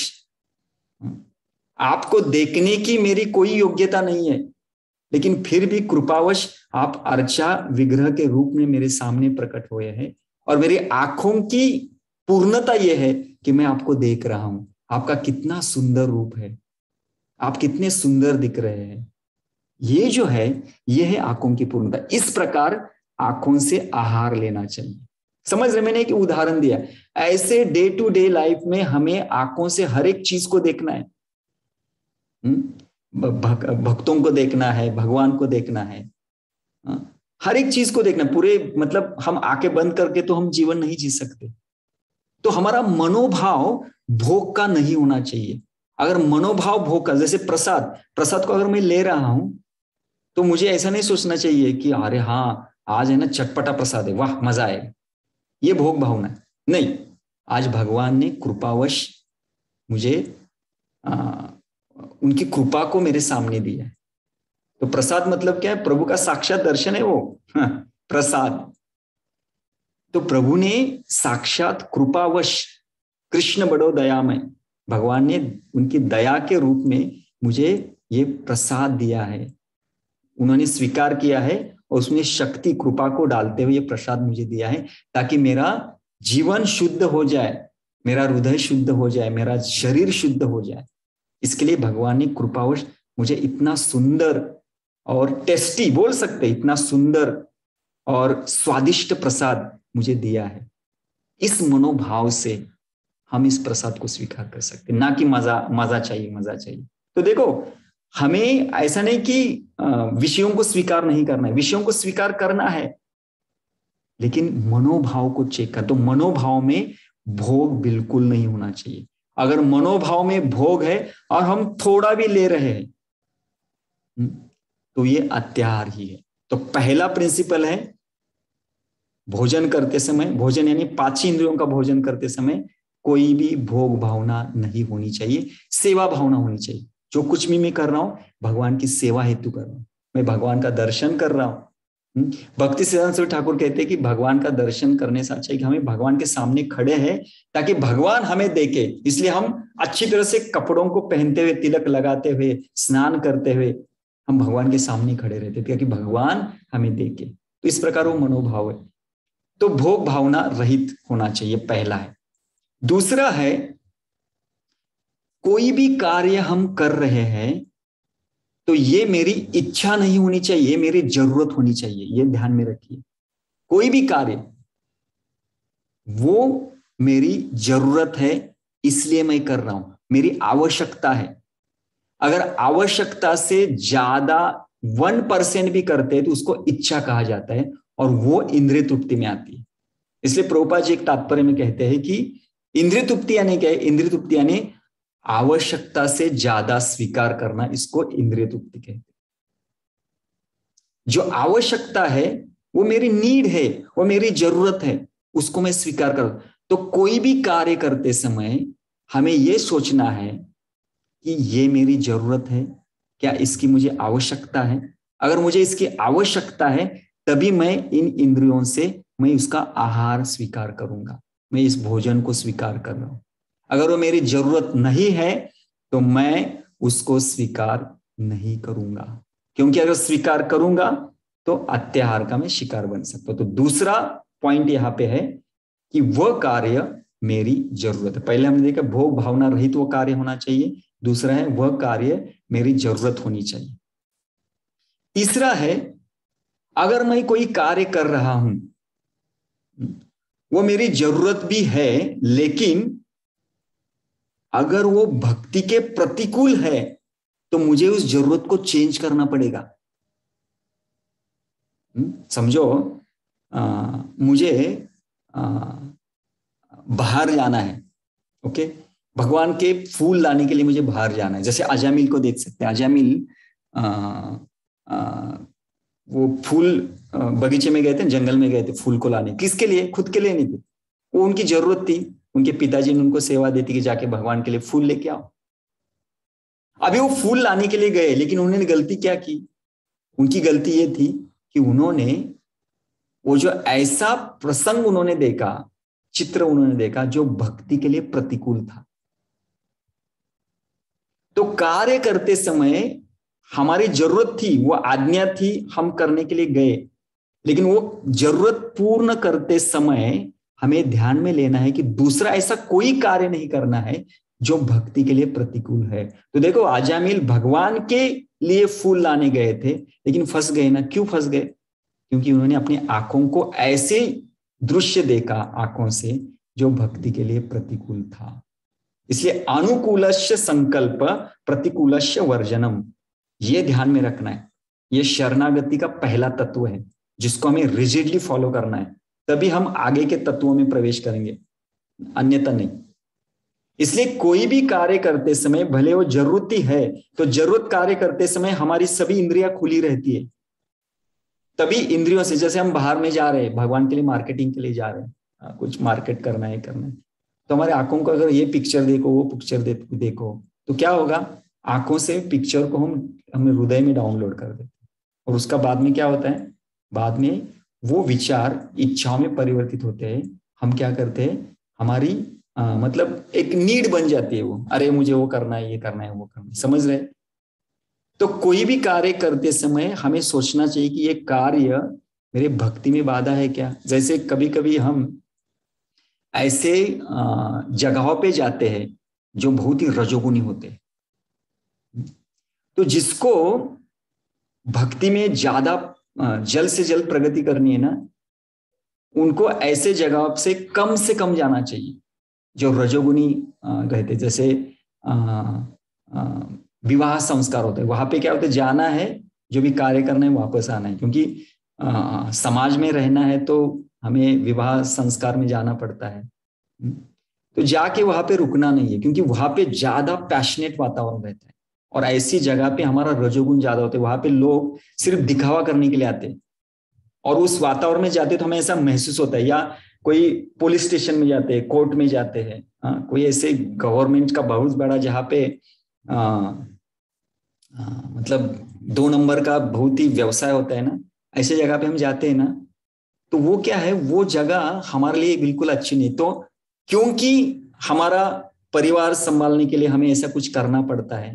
आपको देखने की मेरी कोई योग्यता नहीं है, लेकिन फिर भी कृपावश आप अर्चा विग्रह के रूप में मेरे सामने प्रकट हुए हैं, और मेरी आंखों की पूर्णता यह है कि मैं आपको देख रहा हूं, आपका कितना सुंदर रूप है, आप कितने सुंदर दिख रहे हैं। ये जो है ये है आंखों की पूर्णता। इस प्रकार आंखों से आहार लेना चाहिए। समझ रहे, मैंने एक उदाहरण दिया, ऐसे डे टू डे लाइफ में हमें आंखों से हर एक चीज को देखना है, भक, भक्तों को देखना है, भगवान को देखना है, हर एक चीज को देखना पूरे, मतलब हम आंखें बंद करके तो हम जीवन नहीं जी सकते। तो हमारा मनोभाव भोग का नहीं होना चाहिए। अगर मनोभाव भोग का, जैसे प्रसाद, प्रसाद को अगर मैं ले रहा हूं तो मुझे ऐसा नहीं सोचना चाहिए कि अरे हाँ आज है ना चटपटा प्रसाद है, वाह मजा आएगा, ये भोग भावना है नहीं। आज भगवान ने कृपावश मुझे आ, उनकी कृपा को मेरे सामने दिया है। तो प्रसाद मतलब क्या है, प्रभु का साक्षात दर्शन है वो, हाँ, प्रसाद। तो प्रभु ने साक्षात कृपावश, कृष्ण बड़ो दयामय, भगवान ने उनकी दया के रूप में मुझे ये प्रसाद दिया है, उन्होंने स्वीकार किया है और उसमें शक्ति कृपा को डालते हुए ये प्रसाद मुझे दिया है, ताकि मेरा जीवन शुद्ध हो जाए, मेरा हृदय शुद्ध हो जाए, मेरा शरीर शुद्ध हो जाए। इसके लिए भगवान ने कृपावश मुझे इतना सुंदर और टेस्टी, बोल सकते इतना सुंदर और स्वादिष्ट प्रसाद मुझे दिया है। इस मनोभाव से हम इस प्रसाद को स्वीकार कर सकते, ना कि मजा मजा चाहिए मजा चाहिए। तो देखो, हमें ऐसा नहीं कि विषयों को स्वीकार नहीं करना है, विषयों को स्वीकार करना है, लेकिन मनोभाव को चेक कर। तो मनोभाव में भोग बिल्कुल नहीं होना चाहिए। अगर मनोभाव में भोग है और हम थोड़ा भी ले रहे हैं तो ये अत्याहार ही है। तो पहला प्रिंसिपल है, भोजन करते समय, भोजन यानी पांच इंद्रियों का भोजन करते समय कोई भी भोग भावना नहीं होनी चाहिए, सेवा भावना होनी चाहिए। जो कुछ भी मैं कर रहा हूं, भगवान की सेवा हेतु कर रहा हूं, मैं भगवान का दर्शन कर रहा हूं। भक्ति सिद्धांत स्वरूप ठाकुर कहते हैं कि भगवान का दर्शन करने से अच्छा है कि हमें भगवान के सामने खड़े हैं ताकि भगवान हमें देखे। इसलिए हम अच्छी तरह से कपड़ों को पहनते हुए, तिलक लगाते हुए, स्नान करते हुए हम भगवान के सामने खड़े रहते ताकि भगवान हमें देखे। तो इस प्रकार वो मनोभाव है। तो भोग भावना रहित होना चाहिए, पहला है। दूसरा है, कोई भी कार्य हम कर रहे हैं तो ये मेरी इच्छा नहीं होनी चाहिए, मेरी जरूरत होनी चाहिए। ये ध्यान में रखिए, कोई भी कार्य वो मेरी जरूरत है इसलिए मैं कर रहा हूं, मेरी आवश्यकता है। अगर आवश्यकता से ज्यादा वन परसेंट भी करते हैं तो उसको इच्छा कहा जाता है और वो इंद्रिय तृप्ति में आती है। इसलिए प्रभुपाद जी एक तात्पर्य में कहते हैं कि इंद्रिय तृप्ति यानी क्या है? इंद्रिय तृप्ति यानी आवश्यकता से ज्यादा स्वीकार करना, इसको इंद्रिय तृप्ति कहते हैं। जो आवश्यकता है वो मेरी नीड है, वो मेरी जरूरत है, उसको मैं स्वीकार करूं। तो कोई भी कार्य करते समय हमें यह सोचना है कि ये मेरी जरूरत है, क्या इसकी मुझे आवश्यकता है? अगर मुझे इसकी आवश्यकता है तभी मैं इन इंद्रियों से मैं उसका आहार स्वीकार करूंगा, मैं इस भोजन को स्वीकार कर रहा हूं। अगर वो मेरी जरूरत नहीं है तो मैं उसको स्वीकार नहीं करूंगा, क्योंकि अगर स्वीकार करूंगा तो अत्याहार का मैं शिकार बन सकता हूं। तो दूसरा पॉइंट यहां पे है कि वह कार्य मेरी जरूरत है। पहले हमने देखा भोग भावना रहित वो कार्य होना चाहिए, दूसरा है वह कार्य मेरी जरूरत होनी चाहिए। तीसरा है, अगर मैं कोई कार्य कर रहा हूं वो मेरी जरूरत भी है, लेकिन अगर वो भक्ति के प्रतिकूल है तो मुझे उस जरूरत को चेंज करना पड़ेगा। समझो, आ, मुझे आ, बाहर जाना है, ओके, भगवान के फूल लाने के लिए मुझे बाहर जाना है। जैसे अजामिल को देख सकते हैं, अजामिल आ, आ, वो फूल बगीचे में गए थे, जंगल में गए थे फूल को लाने। किसके लिए? खुद के लिए नहीं थे, वो उनकी जरूरत थी। उनके पिताजी ने उनको सेवा दी थी कि जाके भगवान के लिए फूल लेके आओ। अभी वो फूल लाने के लिए गए, लेकिन उन्होंने गलती क्या की? उनकी गलती ये थी कि उन्होंने वो जो ऐसा प्रसंग उन्होंने देखा, चित्र उन्होंने देखा जो भक्ति के लिए प्रतिकूल था। तो कार्य करते समय हमारी जरूरत थी, वो आज्ञा थी, हम करने के लिए गए, लेकिन वो जरूरत पूर्ण करते समय हमें ध्यान में लेना है कि दूसरा ऐसा कोई कार्य नहीं करना है जो भक्ति के लिए प्रतिकूल है। तो देखो, अजामिल भगवान के लिए फूल लाने गए थे, लेकिन फंस गए ना। क्यों फंस गए? क्योंकि उन्होंने अपनी आंखों को ऐसे दृश्य देखा, आंखों से, जो भक्ति के लिए प्रतिकूल था। इसलिए अनुकूलस्य संकल्प प्रतिकूलस्य वर्जनम, ये ध्यान में रखना है। ये शरणागति का पहला तत्व है जिसको हमें रिजिडली फॉलो करना है, तभी हम आगे के तत्वों में प्रवेश करेंगे, अन्यथा नहीं। इसलिए कोई भी कार्य करते समय, भले वो जरूरती है, तो जरूरत कार्य करते समय हमारी सभी इंद्रियां खुली रहती है। तभी इंद्रियों से, जैसे हम बाहर में जा रहे हैं, भगवान के लिए मार्केटिंग के लिए जा रहे हैं, कुछ मार्केट करना है करना है, तो हमारे आंखों को अगर ये पिक्चर देखो, वो पिक्चर देखो, तो क्या होगा? आंखों से पिक्चर को हम हमें हृदय में डाउनलोड कर देते हैं, और उसका बाद में क्या होता है? बाद में वो विचार इच्छाओं में परिवर्तित होते हैं। हम क्या करते हैं, हमारी आ, मतलब एक नीड बन जाती है वो, अरे मुझे वो करना है, ये करना है, वो करना है, समझ रहे। तो कोई भी कार्य करते समय हमें सोचना चाहिए कि ये कार्य मेरे भक्ति में बाधा है क्या। जैसे कभी कभी हम ऐसे जगहों पे जाते हैं जो बहुत ही रजोगुनी होते हैं, तो जिसको भक्ति में ज्यादा जल्द से जल्द प्रगति करनी है ना, उनको ऐसे जगह से कम से कम जाना चाहिए जो रजोगुनी कहते, जैसे विवाह संस्कार होते हैं, वहां पे क्या होता है, जाना है, जो भी कार्य करना है वापस आना है, क्योंकि आ, समाज में रहना है तो हमें विवाह संस्कार में जाना पड़ता है। तो जाके वहां पे रुकना नहीं है, क्योंकि वहां पे ज्यादा पैशनेट वातावरण रहता है, और ऐसी जगह पे हमारा रजोगुण ज्यादा होता है। वहां पे लोग सिर्फ दिखावा करने के लिए आते हैं, और उस वातावरण में जाते तो हमें ऐसा महसूस होता है, या कोई पुलिस स्टेशन में जाते हैं, कोर्ट में जाते हैं, हाँ, कोई ऐसे गवर्नमेंट का बहुत बड़ा जहाँ पे आ, आ, मतलब दो नंबर का बहुत ही व्यवसाय होता है ना, ऐसे जगह पे हम जाते हैं ना, तो वो क्या है, वो जगह हमारे लिए बिल्कुल अच्छी नहीं। तो क्योंकि हमारा परिवार संभालने के लिए हमें ऐसा कुछ करना पड़ता है,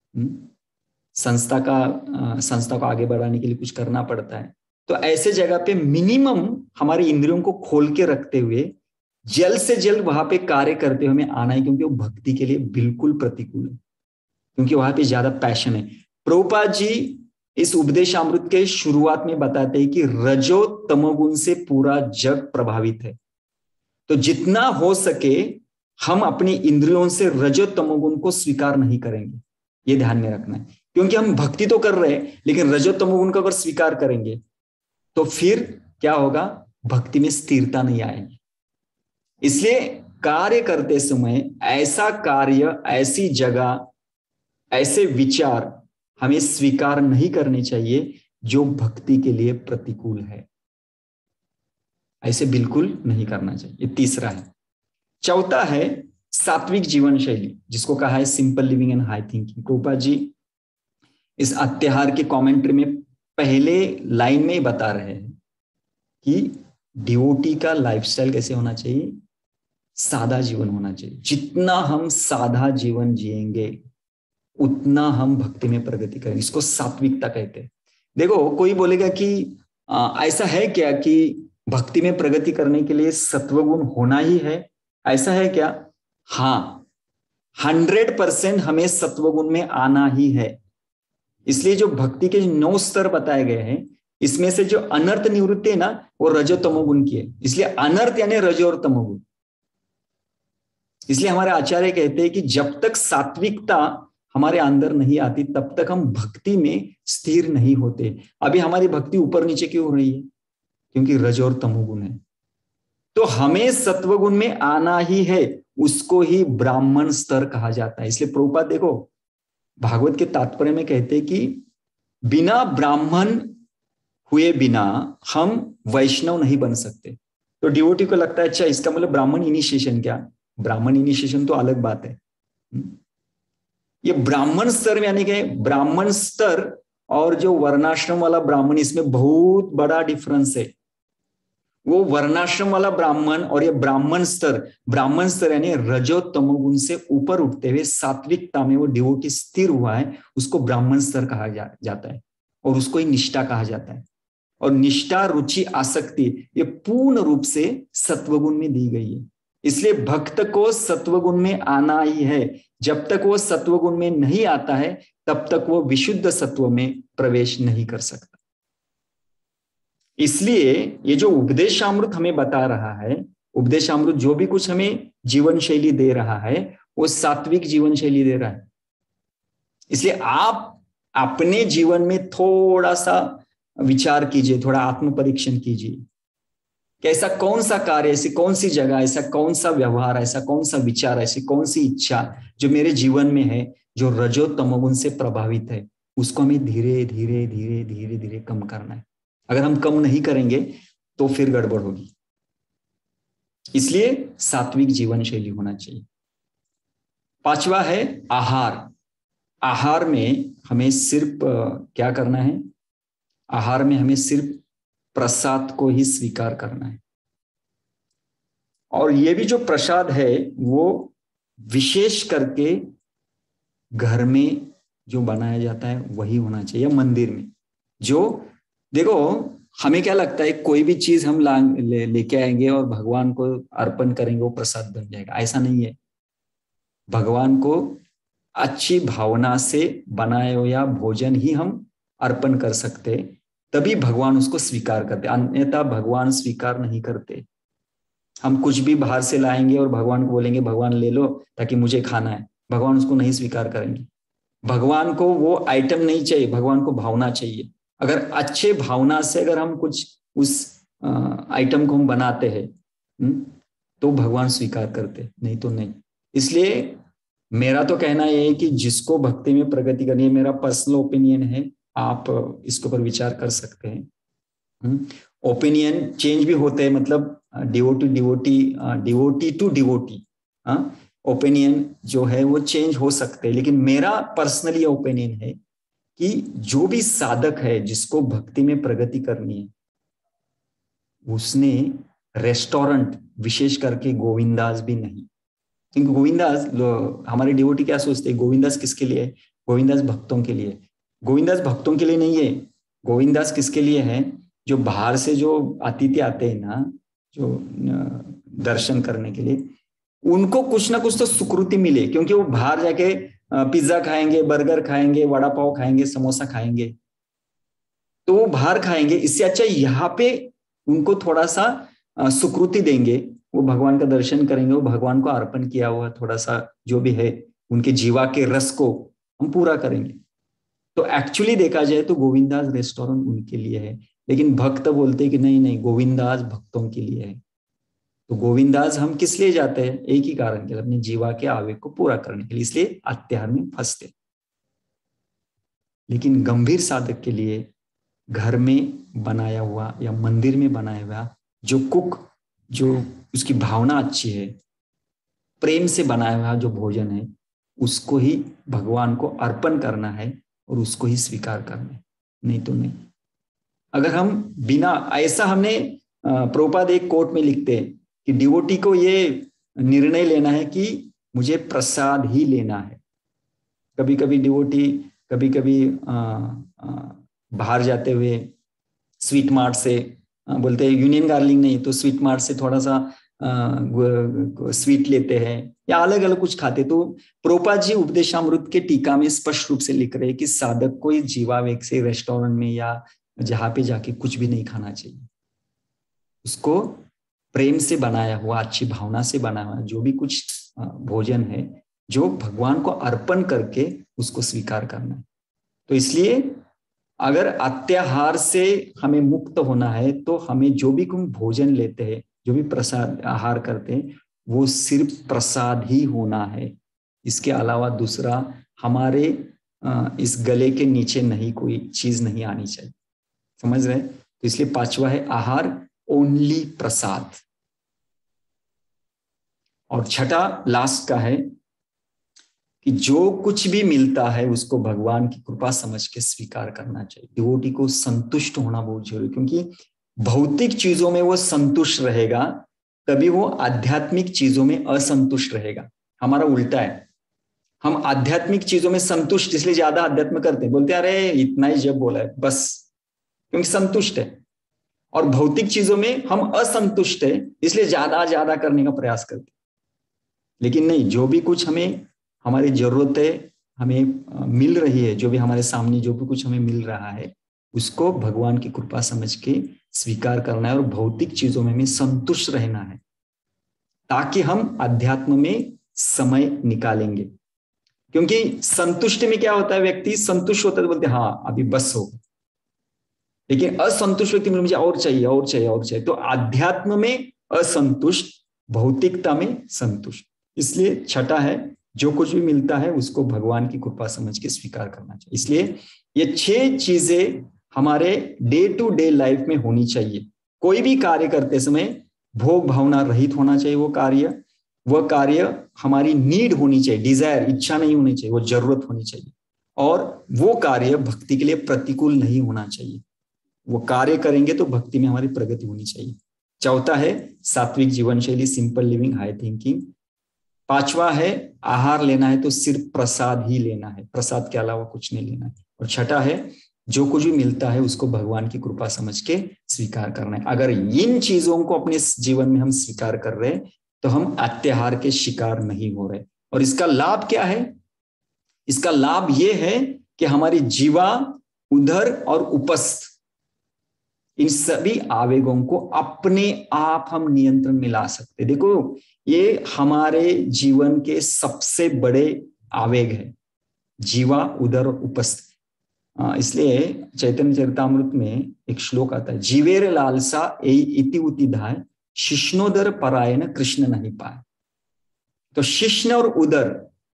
संस्था का संस्था को आगे बढ़ाने के लिए कुछ करना पड़ता है, तो ऐसे जगह पे मिनिमम हमारी इंद्रियों को खोल के रखते हुए जल्द से जल्द वहां पे कार्य करते हुए हमें आना है, क्योंकि वो भक्ति के लिए बिल्कुल प्रतिकूल है, क्योंकि वहां पे ज्यादा पैशन है। प्रभुपाद जी इस उपदेशामृत के शुरुआत में बताते हैं कि रजो तमोगुण से पूरा जग प्रभावित है, तो जितना हो सके हम अपनी इंद्रियों से रजो तमोगुण को स्वीकार नहीं करेंगे, ये ध्यान में रखना है। क्योंकि हम भक्ति तो कर रहे हैं, लेकिन रजो तमोगुण को अगर स्वीकार करेंगे तो फिर क्या होगा, भक्ति में स्थिरता नहीं आएगी। इसलिए कार्य करते समय ऐसा कार्य, ऐसी जगह, ऐसे विचार हमें स्वीकार नहीं करने चाहिए जो भक्ति के लिए प्रतिकूल है, ऐसे बिल्कुल नहीं करना चाहिए। ये तीसरा है। चौथा है सात्विक जीवन शैली, जिसको कहा है simple living and high thinking. Prabhupada ji इस अत्याहार के कमेंट्री में पहले लाइन में ही बता रहे हैं कि डिवोटी का लाइफस्टाइल कैसे होना चाहिए, सादा जीवन होना चाहिए। जितना हम सादा जीवन जिएंगे उतना हम भक्ति में प्रगति करेंगे, इसको सात्विकता कहते हैं। देखो कोई बोलेगा कि आ, ऐसा है क्या कि भक्ति में प्रगति करने के लिए सत्वगुण होना ही है, ऐसा है क्या? हाँ, हंड्रेड परसेंट हमें सत्वगुण में आना ही है। इसलिए जो भक्ति के नौ स्तर बताए गए हैं, इसमें से जो अनर्थ निवृत्ति है ना, वो रजो तमोगुण की है। इसलिए अनर्थ यानी रजो और तमोगुण। इसलिए हमारे आचार्य कहते हैं कि जब तक सात्विकता हमारे अंदर नहीं आती तब तक हम भक्ति में स्थिर नहीं होते। अभी हमारी भक्ति ऊपर नीचे क्यों हो रही है? क्योंकि रजो और तमोगुण है। तो हमें सत्वगुण में आना ही है, उसको ही ब्राह्मण स्तर कहा जाता है। इसलिए प्रभुपाद देखो भागवत के तात्पर्य में कहते हैं कि बिना ब्राह्मण हुए बिना हम वैष्णव नहीं बन सकते। तो डिवोटी को लगता है अच्छा इसका मतलब ब्राह्मण इनिशिएशन, क्या ब्राह्मण इनिशिएशन तो अलग बात है। ये ब्राह्मण स्तर यानी कि ब्राह्मण स्तर और जो वर्णाश्रम वाला ब्राह्मण, इसमें बहुत बड़ा डिफरेंस है। वो वर्णाश्रम वाला ब्राह्मण और ये ब्राह्मण स्तर, ब्राह्मण स्तर यानी रजो तमोगुण से ऊपर उठते हुए सात्विकता में वो डिवोटी स्थिर हुआ है, उसको ब्राह्मण स्तर कहा जा, जाता है, और उसको ही निष्ठा कहा जाता है। और निष्ठा, रुचि, आसक्ति ये पूर्ण रूप से सत्वगुण में दी गई है। इसलिए भक्त को सत्वगुण में आना ही है। जब तक वो सत्वगुण में नहीं आता है तब तक वो विशुद्ध सत्व में प्रवेश नहीं कर सकता। इसलिए ये जो उपदेशामृत हमें बता रहा है, उपदेशामृत जो भी कुछ हमें जीवन शैली दे रहा है वो सात्विक जीवन शैली दे रहा है। इसलिए आप अपने जीवन में थोड़ा सा विचार कीजिए, थोड़ा आत्म परीक्षण कीजिए कि ऐसा कौन सा कार्य, ऐसी कौन सी जगह, ऐसा कौन सा व्यवहार, ऐसा कौन सा विचार, ऐसी कौन सी इच्छा जो मेरे जीवन में है जो रजो तमोगुण से प्रभावित है, उसको हमें धीरे धीरे धीरे धीरे धीरे कम करना है। अगर हम कम नहीं करेंगे तो फिर गड़बड़ होगी। इसलिए सात्विक जीवन शैली होना चाहिए। पांचवा है आहार। आहार में हमें सिर्फ क्या करना है? आहार में हमें सिर्फ प्रसाद को ही स्वीकार करना है। और ये भी जो प्रसाद है वो विशेष करके घर में जो बनाया जाता है वही होना चाहिए, मंदिर में। जो देखो, हमें क्या लगता है कोई भी चीज हम ला ले, लेके आएंगे और भगवान को अर्पण करेंगे वो प्रसाद बन जाएगा, ऐसा नहीं है। भगवान को अच्छी भावना से बनाए हुआ भोजन ही हम अर्पण कर सकते, तभी भगवान उसको स्वीकार करते, अन्यथा भगवान स्वीकार नहीं करते। हम कुछ भी बाहर से लाएंगे और भगवान को बोलेंगे भगवान ले लो ताकि मुझे खाना है, भगवान उसको नहीं स्वीकार करेंगे। भगवान को वो आइटम नहीं चाहिए, भगवान को भावना चाहिए। अगर अच्छे भावना से अगर हम कुछ उस आइटम को हम बनाते हैं तो भगवान स्वीकार करते, नहीं तो नहीं। इसलिए मेरा तो कहना यह है कि जिसको भक्ति में प्रगति करनी है, मेरा पर्सनल ओपिनियन है, आप इसके ऊपर विचार कर सकते हैं। ओपिनियन चेंज भी होते हैं, मतलब devotee devotee devotee to devotee opinion जो है वो चेंज हो सकते हैं। लेकिन मेरा पर्सनली ओपिनियन है कि जो भी साधक है जिसको भक्ति में प्रगति करनी है, उसने रेस्टोरेंट विशेष करके गोविंदास भी नहीं, क्योंकि गोविंदास हमारे डिवोटी क्या सोचते हैं, गोविंदास किसके लिए है? गोविंदास भक्तों के लिए। गोविंदास भक्तों के लिए नहीं है, गोविंदास किसके लिए है? जो बाहर से जो अतिथि आते हैं ना, जो दर्शन करने के लिए, उनको कुछ ना कुछ तो सुकृति मिले, क्योंकि वो बाहर जाके पिज्जा खाएंगे, बर्गर खाएंगे, वड़ा पाव खाएंगे, समोसा खाएंगे, तो वो बाहर खाएंगे। इससे अच्छा यहाँ पे उनको थोड़ा सा सुकृति देंगे, वो भगवान का दर्शन करेंगे, वो भगवान को अर्पण किया हुआ थोड़ा सा जो भी है उनके जीवा के रस को हम पूरा करेंगे। तो एक्चुअली देखा जाए तो गोविंदास रेस्टोरेंट उनके लिए है, लेकिन भक्त बोलते हैं कि नहीं नहीं, गोविंदास भक्तों के लिए है। तो गोविंदास हम किस लिए जाते हैं? एक ही कारण के लिए, अपने जीवा के आवेग को पूरा करने के लिए, इसलिए अत्याहार में फंसते। लेकिन गंभीर साधक के लिए घर में बनाया हुआ या मंदिर में बनाया हुआ जो कुक, जो उसकी भावना अच्छी है, प्रेम से बनाया हुआ जो भोजन है, उसको ही भगवान को अर्पण करना है और उसको ही स्वीकार करना है, नहीं तो नहीं। अगर हम बिना ऐसा, हमने प्रभुपाद एक कोट में लिखते हैं कि डिवोटी को ये निर्णय लेना है कि मुझे प्रसाद ही लेना है। कभी कभी डिवोटी कभी कभी बाहर जाते हुए स्वीट मार्ट से आ, बोलते हैं यूनियन गार्लिंग नहीं तो स्वीट मार्ट से थोड़ा सा आ, स्वीट लेते हैं या अलग अलग कुछ खाते। तो प्रभुपाद जी उपदेशामृत के टीका में स्पष्ट रूप से लिख रहे हैं कि साधक को जीवावेग से रेस्टोरेंट में या जहां पे जाके कुछ भी नहीं खाना चाहिए। उसको प्रेम से बनाया हुआ, अच्छी भावना से बनाया हुआ जो भी कुछ भोजन है, जो भगवान को अर्पण करके उसको स्वीकार करना है। तो इसलिए अगर अत्याहार से हमें मुक्त होना है तो हमें जो भी हम भोजन लेते हैं, जो भी प्रसाद आहार करते हैं, वो सिर्फ प्रसाद ही होना है। इसके अलावा दूसरा हमारे इस गले के नीचे नहीं कोई चीज नहीं आनी चाहिए, समझ रहे? तो इसलिए पांचवा है आहार ओनली प्रसाद। और छठा लास्ट का है कि जो कुछ भी मिलता है उसको भगवान की कृपा समझ के स्वीकार करना चाहिए। डिवोटी को संतुष्ट होना बहुत जरूरी, क्योंकि भौतिक चीजों में वो संतुष्ट रहेगा तभी वो आध्यात्मिक चीजों में असंतुष्ट रहेगा। हमारा उल्टा है, हम आध्यात्मिक चीजों में संतुष्ट इसलिए ज्यादा अध्यात्म करते हैं, बोलते हैं अरे इतना ही जब बोला है बस, क्योंकि संतुष्ट है। और भौतिक चीजों में हम असंतुष्ट है इसलिए ज्यादा ज्यादा करने का प्रयास करते हैं। लेकिन नहीं, जो भी कुछ हमें हमारी जरूरतें हमें मिल रही है, जो भी हमारे सामने जो भी कुछ हमें मिल रहा है, उसको भगवान की कृपा समझ के स्वीकार करना है और भौतिक चीजों में हमें संतुष्ट रहना है, ताकि हम अध्यात्म में समय निकालेंगे। क्योंकि संतुष्टि में क्या होता है, व्यक्ति संतुष्ट होता है तो बोलते हैं हाँ अभी बस हो, लेकिन असंतुष्ट व्यक्ति में मुझे और चाहिए और चाहिए और चाहिए। तो अध्यात्म में असंतुष्ट, भौतिकता में संतुष्ट। इसलिए छठा है जो कुछ भी मिलता है उसको भगवान की कृपा समझ के स्वीकार करना चाहिए। इसलिए ये छह चीजें हमारे डे टू डे लाइफ में होनी चाहिए। कोई भी कार्य करते समय भोग भावना रहित होना चाहिए। वो कार्य वह कार्य हमारी नीड होनी चाहिए, डिजायर, इच्छा नहीं होनी चाहिए, वो जरूरत होनी चाहिए। और वो कार्य भक्ति के लिए प्रतिकूल नहीं होना चाहिए। वो कार्य करेंगे तो भक्ति में हमारी प्रगति होनी चाहिए। चौथा है सात्विक जीवन शैली, सिंपल लिविंग, हाई थिंकिंग। पांचवा है आहार लेना है तो सिर्फ प्रसाद ही लेना है, प्रसाद के अलावा कुछ नहीं लेना है। और छठा है जो कुछ भी मिलता है उसको भगवान की कृपा समझ के स्वीकार करना है। अगर इन चीजों को अपने जीवन में हम स्वीकार कर रहे हैं तो हम अत्याहार के शिकार नहीं हो रहे। और इसका लाभ क्या है? इसका लाभ यह है कि हमारी जीवा, उदर और उपस्थ, इन सभी आवेगों को अपने आप हम नियंत्रण में ला सकते। देखो, ये हमारे जीवन के सबसे बड़े आवेग है, जीवा, उदर और उपस्थ। इसलिए चैतन्य चरितामृत में एक श्लोक आता है, जीवेर लालसा ए इति उति धाय, शिष्णोदर परायण कृष्ण नहीं पाए। तो शिष्ण और उदर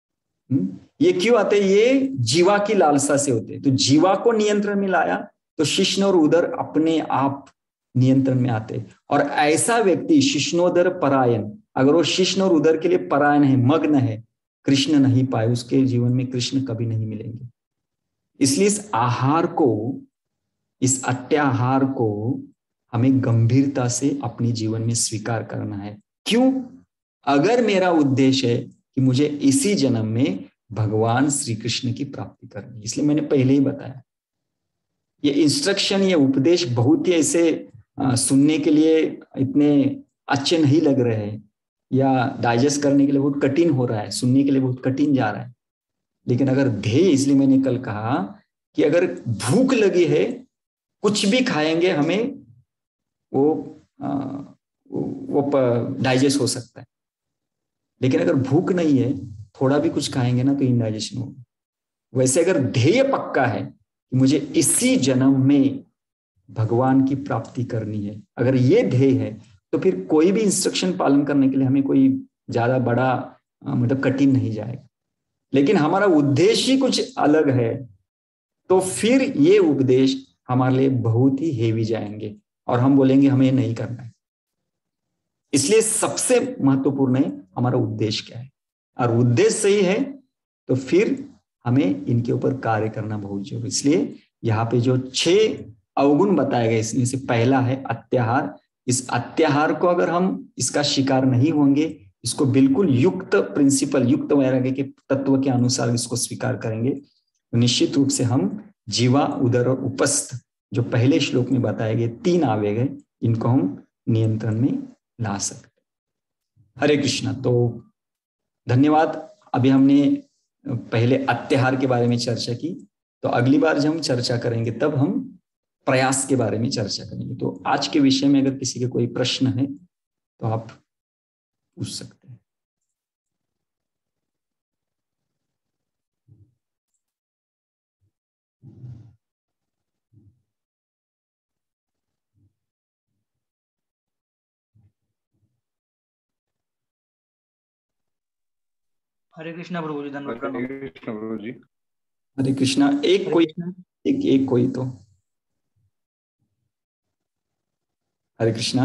ये क्यों आते? ये जीवा की लालसा से होते। तो जीवा को नियंत्रण में लाया तो शिष्ण और उदर अपने आप नियंत्रण में आते। और ऐसा व्यक्ति शिष्णोदर परायण, अगर वो शिष्ण और उदर के लिए परायण है, मग्न है, कृष्ण नहीं पाए, उसके जीवन में कृष्ण कभी नहीं मिलेंगे। इसलिए इस आहार को, इस अत्याहार को हमें गंभीरता से अपने जीवन में स्वीकार करना है। क्यों? अगर मेरा उद्देश्य है कि मुझे इसी जन्म में भगवान श्री कृष्ण की प्राप्ति करनी, इसलिए मैंने पहले ही बताया, ये इंस्ट्रक्शन, ये उपदेश बहुत ही ऐसे आ, सुनने के लिए इतने अच्छे नहीं लग रहे हैं या डाइजेस्ट करने के लिए बहुत कठिन हो रहा है, सुनने के लिए बहुत कठिन जा रहा है। लेकिन अगर ध्येय, इसलिए मैंने कल कहा कि अगर भूख लगी है, कुछ भी खाएंगे हमें वो आ, वो डाइजेस्ट हो सकता है। लेकिन अगर भूख नहीं है, थोड़ा भी कुछ खाएंगे ना तो इनडाइजेशन होगा। वैसे अगर ध्येय पक्का है कि मुझे इसी जन्म में भगवान की प्राप्ति करनी है, अगर ये ध्येय है तो फिर कोई भी इंस्ट्रक्शन पालन करने के लिए हमें कोई ज्यादा बड़ा आ, मतलब कठिन नहीं जाएगा। लेकिन हमारा उद्देश्य ही कुछ अलग है तो फिर ये उपदेश हमारे लिए बहुत ही हेवी जाएंगे और हम बोलेंगे हमें नहीं करना है। इसलिए सबसे महत्वपूर्ण है हमारा उद्देश्य क्या है, और उद्देश्य सही है तो फिर हमें इनके ऊपर कार्य करना बहुत जरूरी। इसलिए यहाँ पे जो छह अवगुण बताए गए, इसमें से पहला है अत्याहार। इस अत्याहार को अगर हम इसका शिकार नहीं होंगे, इसको बिल्कुल युक्त प्रिंसिपल, युक्त वैराग्य के तत्व के अनुसार इसको स्वीकार करेंगे तो निश्चित रूप से हम जीवा, उदर और उपस्थ, जो पहले श्लोक में बताए गए तीन आवेग है, इनको हम नियंत्रण में ला सकते। हरे कृष्णा। तो धन्यवाद। अभी हमने पहले अत्याहार के बारे में चर्चा की, तो अगली बार जब हम चर्चा करेंगे तब हम प्रयास के बारे में चर्चा करेंगे। तो आज के विषय में अगर किसी के कोई प्रश्न है तो आप पूछ सकते हैं। हरे कृष्णा प्रभु जी। धन्यवाद। हरे कृष्णा प्रभु जी। हरे कृष्णा। एक कोई एक एक कोई तो हरे कृष्णा।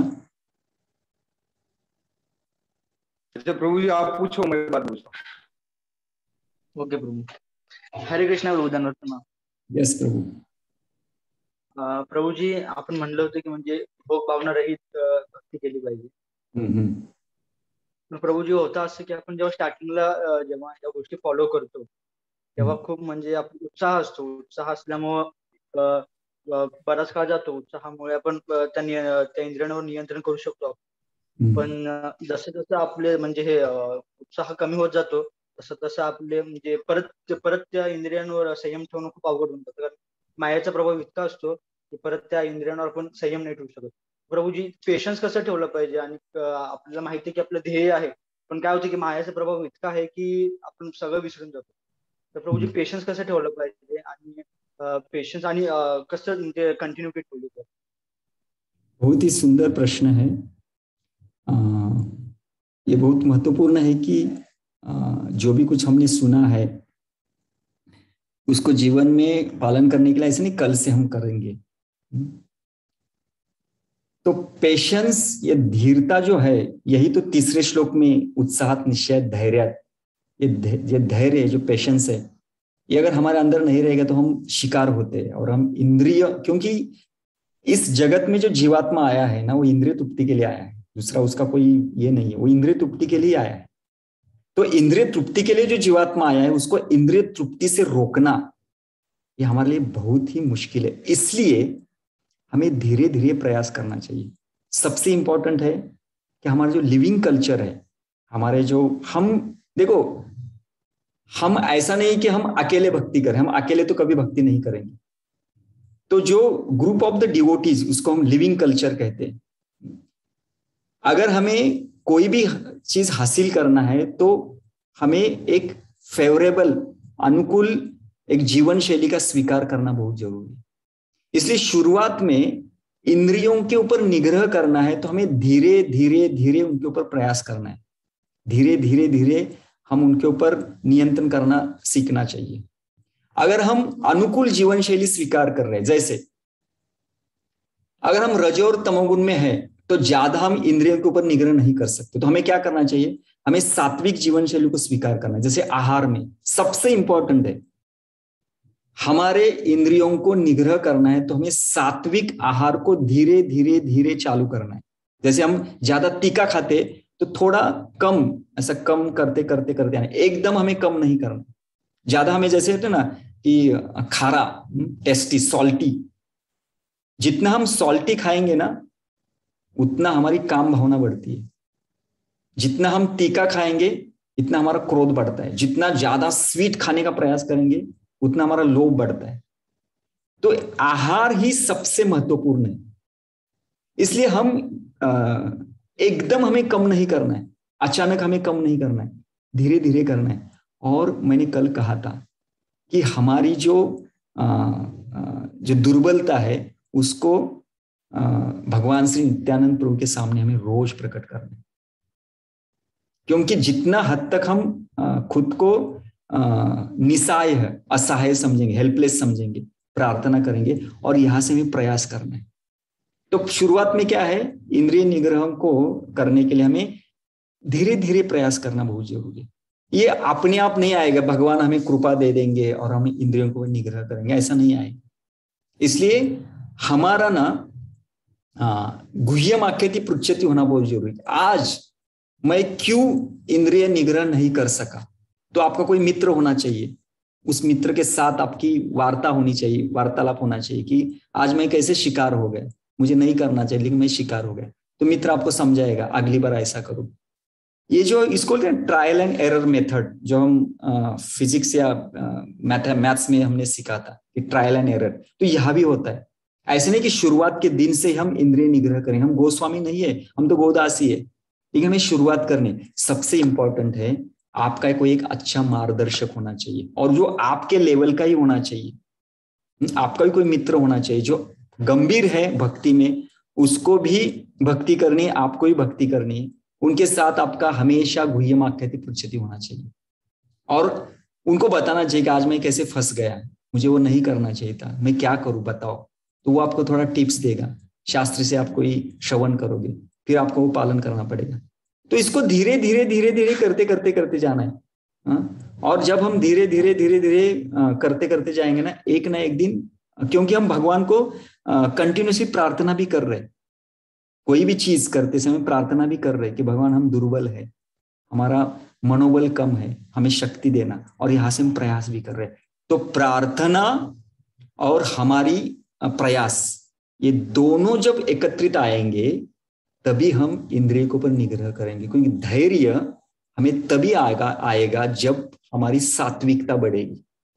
अच्छा प्रभु जी, आप पूछो, मैं बात पूछता हूँ। ओके प्रभु। हरे कृष्णा प्रभू। धन्यवाद। यस प्रभू। प्रभू जी, आपण म्हणलं होतं की म्हणजे भोग भावना रहित भक्ती केली पाहिजे. पण प्रभू जी, होतं असं की आपण जेव्हा स्टार्टिंगला जेव्हा या गोष्टी फॉलो करतो तेव्हा खूप म्हणजे आपला उत्साह असतो. उत्साह असल्यामुळं बराच काळ जातो. उत्साहामुळे आपण त्या त्या इंद्रियांवर नियंत्रण करू शकतो. पण जसं जसं आपले म्हणजे हे उत्साह कमी होत जातो तसं तसं आपले म्हणजे परत परत त्या इंद्रियांवर संयम ठेवणं खूप अवघड होऊन जातं. कारण मायाचा प्रभाव इतका असतो की परत त्या इंद्रियांवर आपण संयम नाही ठेवू शकत. प्रभूजी, पेशन्स कसं ठेवलं पाहिजे? आणि आपल्याला माहिती आहे की आपलं ध्येय आहे, पण काय होतं की मायाचा प्रभाव इतका आहे की आपण सगळं विसरून जातो. तर प्रभूजी, पेशन्स कसं ठेवलं पाहिजे आणि पेशन्स आणि कसं म्हणजे कंटिन्यूटी ठेवली पाहिजे? बहुत ही सुंदर प्रश्न है। आ, ये बहुत महत्वपूर्ण है कि आ, जो भी कुछ हमने सुना है उसको जीवन में पालन करने के लिए ऐसे नहीं कल से हम करेंगे। तो पेशेंस, ये धीरता जो है, यही तो तीसरे श्लोक में उत्साह निश्चय धैर्य, ये धैर्य जो पेशेंस है, ये अगर हमारे अंदर नहीं रहेगा तो हम शिकार होते हैं और हम इंद्रिय, क्योंकि इस जगत में जो जीवात्मा आया है ना, वो इंद्रिय तृप्ति के लिए आया है, दूसरा उसका कोई ये नहीं है, वो इंद्रिय तृप्ति के लिए आया है। तो इंद्रिय तृप्ति के लिए जो जीवात्मा आया है उसको इंद्रिय तृप्ति से रोकना ये हमारे लिए बहुत ही मुश्किल है। इसलिए हमें धीरे धीरे प्रयास करना चाहिए। सबसे इंपॉर्टेंट है कि हमारा जो लिविंग कल्चर है, हमारे जो हम देखो, हम ऐसा नहीं कि हम अकेले भक्ति करें, हम अकेले तो कभी भक्ति नहीं करेंगे। तो जो ग्रुप ऑफ द डिवोटीज, उसको हम लिविंग कल्चर कहते हैं। अगर हमें कोई भी चीज हासिल करना है तो हमें एक फेवरेबल, अनुकूल एक जीवन शैली का स्वीकार करना बहुत जरूरी है। इसलिए शुरुआत में इंद्रियों के ऊपर निग्रह करना है तो हमें धीरे धीरे धीरे उनके ऊपर प्रयास करना है, धीरे धीरे धीरे हम उनके ऊपर नियंत्रण करना सीखना चाहिए। अगर हम अनुकूल जीवन शैली स्वीकार कर रहे हैं, जैसे अगर हम रजो और तमोगुण में है तो ज्यादा हम इंद्रियों के ऊपर निग्रह नहीं कर सकते, तो हमें क्या करना चाहिए, हमें सात्विक जीवन शैली को स्वीकार करना है। जैसे आहार में सबसे इंपॉर्टेंट है, हमारे इंद्रियों को निग्रह करना है तो हमें सात्विक आहार को धीरे धीरे धीरे चालू करना है। जैसे हम ज्यादा तीखा खाते तो थोड़ा कम, ऐसा कम करते करते करते आना, एकदम हमें कम नहीं करना। ज्यादा हमें जैसे होते ना कि खारा, टेस्टी, सॉल्टी, जितना हम सॉल्टी खाएंगे ना उतना हमारी काम भावना बढ़ती है। जितना हम तीखा खाएंगे इतना हमारा क्रोध बढ़ता है। जितना ज्यादा स्वीट खाने का प्रयास करेंगे उतना हमारा लोभ बढ़ता है। तो आहार ही सबसे महत्वपूर्ण है। इसलिए हम एकदम हमें कम नहीं करना है, अचानक हमें कम नहीं करना है, धीरे धीरे करना है। और मैंने कल कहा था कि हमारी जो आ, आ, जो दुर्बलता है उसको आ, भगवान श्री नित्यानंद प्रभु के सामने हमें रोज प्रकट करना है। क्योंकि जितना हद तक हम आ, खुद को आ, निस्सहाय है, असहाय समझेंगे, हेल्पलेस समझेंगे, प्रार्थना करेंगे और यहां से हमें प्रयास करना है। तो शुरुआत में क्या है, इंद्रिय निग्रह को करने के लिए हमें धीरे धीरे प्रयास करना बहुत जरूरी है। ये अपने आप नहीं आएगा, भगवान हमें कृपा दे देंगे और हम इंद्रियों को निग्रह करेंगे, ऐसा नहीं आएगा। इसलिए हमारा ना गुह्यम आख्याति पृच्छति होना बहुत जरूरी है। आज मैं क्यों इंद्रिय निग्रह नहीं कर सका, तो आपका कोई मित्र होना चाहिए, उस मित्र के साथ आपकी वार्ता होनी चाहिए, वार्तालाप होना चाहिए कि आज मैं कैसे शिकार हो गया, मुझे नहीं करना चाहिए लेकिन मैं शिकार हो गया। तो मित्र आपको समझाएगा, अगली बार ऐसा करो। ये जो इसको ट्रायल एंड एरर मेथड, जो हम फिजिक्स या मैथ मैथ्स में हमने सीखा था कि ट्रायल एंड एरर, तो यह भी होता है। ऐसे नहीं कि शुरुआत के दिन से हम इंद्रिय निग्रह करें, हम गोस्वामी नहीं है, हम तो गोदासी है, लेकिन हमें शुरुआत करनी। सबसे इंपॉर्टेंट है आपका कोई एक अच्छा मार्गदर्शक होना चाहिए और जो आपके लेवल का ही होना चाहिए। आपका भी कोई मित्र होना चाहिए जो गंभीर है भक्ति में, उसको भी भक्ति करनी है, आपको भी भक्ति करनी है। उनके साथ आपका हमेशा गुह्यम आख्याति पृच्छति होना चाहिए और उनको बताना चाहिए कि आज मैं कैसे फंस गया, मुझे वो नहीं करना चाहिए था, मैं क्या करूं बताओ। तो वो आपको थोड़ा टिप्स देगा, शास्त्र से आप कोई श्रवण करोगे, फिर आपको वो पालन करना पड़ेगा। तो इसको धीरे धीरे धीरे धीरे करते करते करते जाना है। हाँ? और जब हम धीरे धीरे धीरे धीरे करते करते जाएंगे ना, एक ना एक दिन, क्योंकि हम भगवान को कंटिन्यूसली प्रार्थना भी कर रहे हैं, कोई भी चीज करते समय प्रार्थना भी कर रहे हैं कि भगवान हम दुर्बल है, हमारा मनोबल कम है, हमें शक्ति देना, और यहाँ से हम प्रयास भी कर रहे हैं। तो प्रार्थना और हमारी प्रयास, ये दोनों जब एकत्रित आएंगे तभी हम इंद्रिय के ऊपर निग्रह करेंगे। क्योंकि धैर्य हमें तभी आएगा आएगा जब हमारी सात्विकता बढ़ेगी।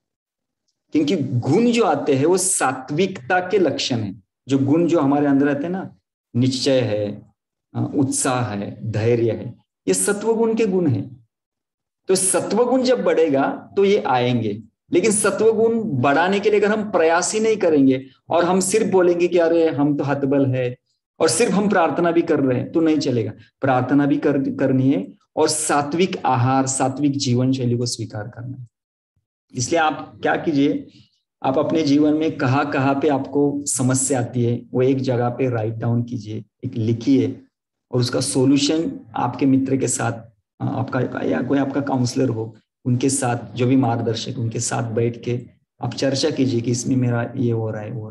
क्योंकि गुण जो आते हैं वो सात्विकता के लक्षण है। जो गुण जो हमारे अंदर आते हैं ना, निश्चय है, उत्साह है, धैर्य है, ये सत्वगुण के गुण हैं। तो सत्वगुण जब बढ़ेगा तो ये आएंगे। लेकिन सत्वगुण बढ़ाने के लिए अगर हम प्रयास ही नहीं करेंगे और हम सिर्फ बोलेंगे कि अरे हम तो हतबल है और सिर्फ हम प्रार्थना भी कर रहे हैं, तो नहीं चलेगा। प्रार्थना भी कर, करनी है और सात्विक आहार, सात्विक जीवन शैली को स्वीकार करना है। इसलिए आप क्या कीजिए, आप अपने जीवन में कहाँ कहाँ पे आपको समस्या आती है वो एक जगह पे राइट डाउन कीजिए, एक लिखिए, और उसका सॉल्यूशन आपके मित्र के साथ, आपका या कोई आपका काउंसलर हो, उनके साथ, जो भी मार्गदर्शक, उनके साथ बैठ के आप चर्चा कीजिए कि इसमें मेरा ये हो रहा है वो हो रहा है।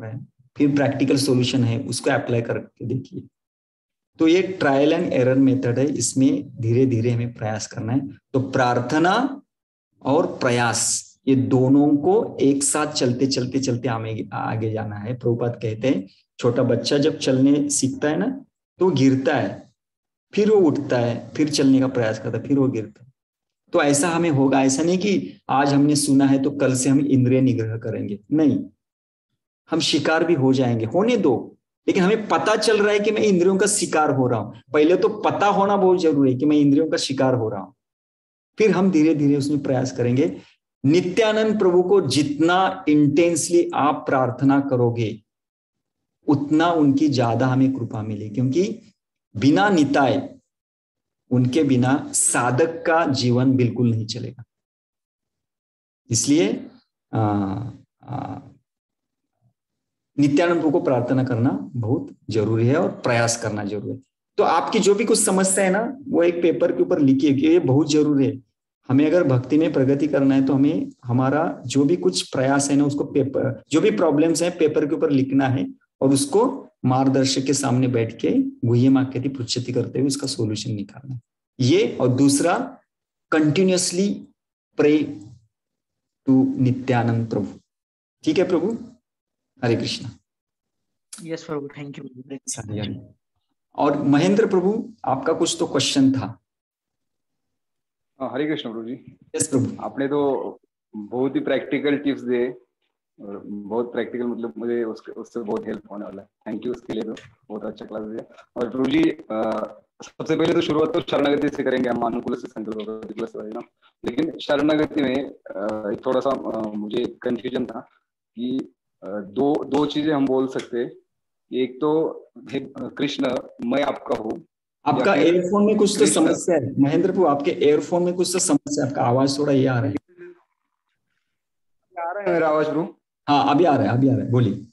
फिर प्रैक्टिकल सॉल्यूशन है, उसको अप्लाई करके देखिए। तो ये ट्रायल एंड एरर मेथड है, इसमें धीरे धीरे हमें प्रयास करना है। तो प्रार्थना और प्रयास ये दोनों को एक साथ चलते चलते चलते आगे आगे जाना है। प्रभुपाद कहते हैं छोटा बच्चा जब चलने सीखता है ना तो वो गिरता है, फिर वो उठता है, फिर चलने का प्रयास करता है, फिर वो गिरता है। तो ऐसा हमें होगा, ऐसा नहीं कि आज हमने सुना है तो कल से हम इंद्रिय निग्रह करेंगे, नहीं, हम शिकार भी हो जाएंगे, होने दो, लेकिन हमें पता चल रहा है कि मैं इंद्रियों का शिकार हो रहा हूं। पहले तो पता होना बहुत जरूरी है कि मैं इंद्रियों का शिकार हो रहा हूं, फिर हम धीरे धीरे उसमें प्रयास करेंगे। नित्यानंद प्रभु को जितना इंटेंसली आप प्रार्थना करोगे उतना उनकी ज्यादा हमें कृपा मिलेगी, क्योंकि बिना निताय, उनके बिना साधक का जीवन बिल्कुल नहीं चलेगा। इसलिए आ, आ, नित्यानंद प्रभु को प्रार्थना करना बहुत जरूरी है और प्रयास करना जरूरी है। तो आपकी जो भी कुछ समस्या है ना वो एक पेपर के ऊपर लिखिए, कि ये बहुत जरूरी है। हमें अगर भक्ति में प्रगति करना है तो हमें हमारा जो भी कुछ प्रयास है ना उसको पेपर, जो भी प्रॉब्लम्स है पेपर के ऊपर लिखना है और उसको मार्गदर्शक के सामने बैठ के गुह्यम आकृति पृच्छति करते हुए उसका सोल्यूशन निकालना है ये। और दूसरा, continuously pray to Nityananda Prabhu. ठीक है प्रभु, हरे कृष्णा। यस प्रभु, थैंक यू। और महेंद्र प्रभु आपका कुछ तो क्वेश्चन था। हरे कृष्ण प्रभु जी। यस प्रभु। आपने तो बहुत ही प्रैक्टिकल टिप्स दिए और बहुत प्रैक्टिकल, मतलब मुझे उसके उससे बहुत हेल्प होने वाला है। थैंक यू उसके लिए, तो बहुत अच्छा क्लास दिया। और प्रभु जी सबसे पहले तो शुरुआत तो शरणागति से करेंगे हम, अनुकूल से संकल्प से, ना। लेकिन शरणागति में थोड़ा सा मुझे कंफ्यूजन था कि दो दो चीजें हम बोल सकते। एक तो कृष्ण मैं आपका हूँ। आपका एयरफोन में कुछ तो समस्या है महेंद्र प्रभु, आपके एयरफोन में कुछ तो समस्या है, आपका आवाज थोड़ा ये आ रहा है। आ रहा है मेरा आवाज प्रभु? हाँ अभी आ रहा है, अभी आ रहा है, बोलिए।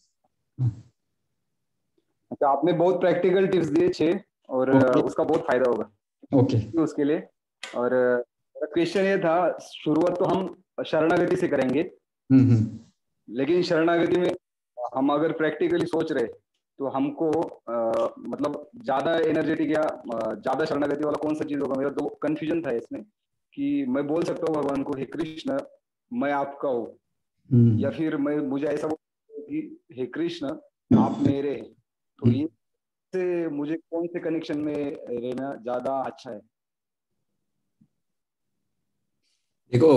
अच्छा, आपने बहुत प्रैक्टिकल टिप्स दिए छह, और okay. उसका बहुत फायदा होगा ओके okay. उसके लिए। और क्वेश्चन ये था, शुरुआत तो हम शरणागति से करेंगे, हम्म लेकिन शरणागति में हम अगर प्रैक्टिकली सोच रहे तो हमको आ, मतलब ज्यादा एनर्जेटिक या ज्यादा शरणागति वाला कौन सा चीज होगा? मेरा तो कंफ्यूजन था इसमें कि मैं बोल सकता हूँ भगवान को, हे कृष्ण मैं आपका हूँ, या फिर मैं मुझे ऐसा बोल कि हे कृष्ण आप मेरे। तो ये से मुझे कौन से कनेक्शन में रहना ज्यादा अच्छा है? देखो,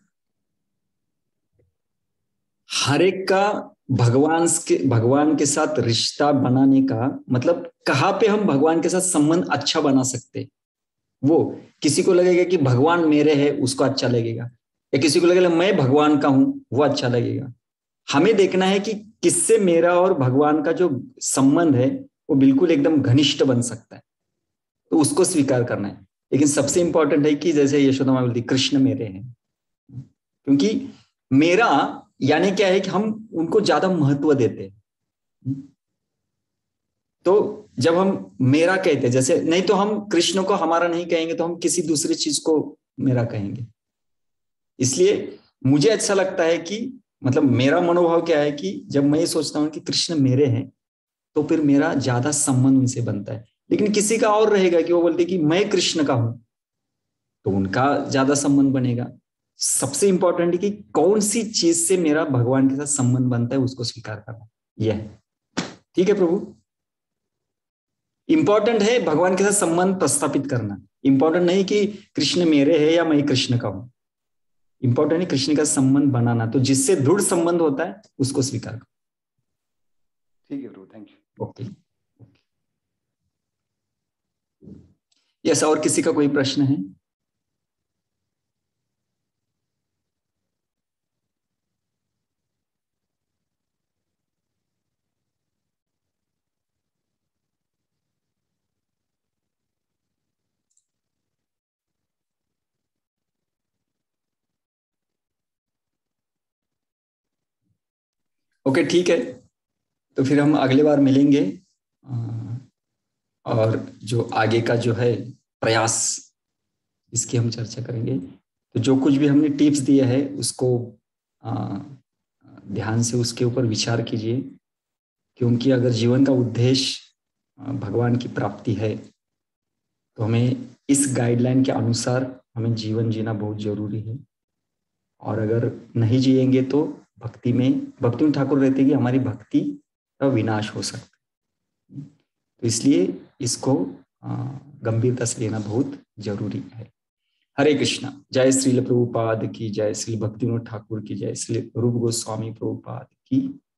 हर एक का भगवान के भगवान के साथ रिश्ता बनाने का मतलब कहाँ पे हम भगवान के साथ संबंध अच्छा बना सकते। वो किसी को लगेगा कि भगवान मेरे है, उसको अच्छा लगेगा, या किसी को लगेगा मैं भगवान का हूं, वो अच्छा लगेगा। हमें देखना है कि किससे मेरा और भगवान का जो संबंध है वो बिल्कुल एकदम घनिष्ठ बन सकता है, तो उसको स्वीकार करना है। लेकिन सबसे इंपॉर्टेंट है कि जैसे यशोदा माँ बोलती कृष्ण मेरे हैं, क्योंकि मेरा यानी क्या है कि हम उनको ज्यादा महत्व देते हैं। तो जब हम मेरा कहते हैं, जैसे नहीं तो हम कृष्ण को हमारा नहीं कहेंगे तो हम किसी दूसरी चीज को मेरा कहेंगे। इसलिए मुझे अच्छा लगता है कि मतलब मेरा मनोभाव क्या है कि जब मैं ये सोचता हूं कि कृष्ण मेरे हैं तो फिर मेरा ज्यादा संबंध उनसे बनता है। लेकिन किसी का और रहेगा कि वो बोलते कि मैं कृष्ण का हूं, तो उनका ज्यादा संबंध बनेगा। सबसे इंपॉर्टेंट है कि कौन सी चीज से मेरा भगवान के साथ संबंध बनता है उसको स्वीकार करना, यह है। ठीक है प्रभु, इंपॉर्टेंट है भगवान के साथ संबंध प्रस्थापित करना, इंपॉर्टेंट नहीं कि कृष्ण मेरे है या मैं कृष्ण का हूं। इंपॉर्टेंट है कृष्ण का संबंध बनाना, तो जिससे दृढ़ संबंध होता है उसको स्वीकार करो। ठीक है प्रभु, थैंक यू। ओके यस, और किसी का कोई प्रश्न है? ओके okay, ठीक है, तो फिर हम अगले बार मिलेंगे और जो आगे का जो है प्रयास इसकी हम चर्चा करेंगे। तो जो कुछ भी हमने टिप्स दिए है उसको ध्यान से उसके ऊपर विचार कीजिए क्योंकि अगर जीवन का उद्देश्य भगवान की प्राप्ति है तो हमें इस गाइडलाइन के अनुसार हमें जीवन जीना बहुत जरूरी है। और अगर नहीं जिएंगे तो भक्ति में भक्ति में ठाकुर रहते कि हमारी भक्ति का विनाश हो सकता है। तो इसलिए इसको गंभीरता से लेना बहुत जरूरी है। हरे कृष्णा। जय श्रील प्रभुपाद की जय, श्री भक्तिविनोद ठाकुर की जय, श्री रूप गोस्वामी प्रभुपाद की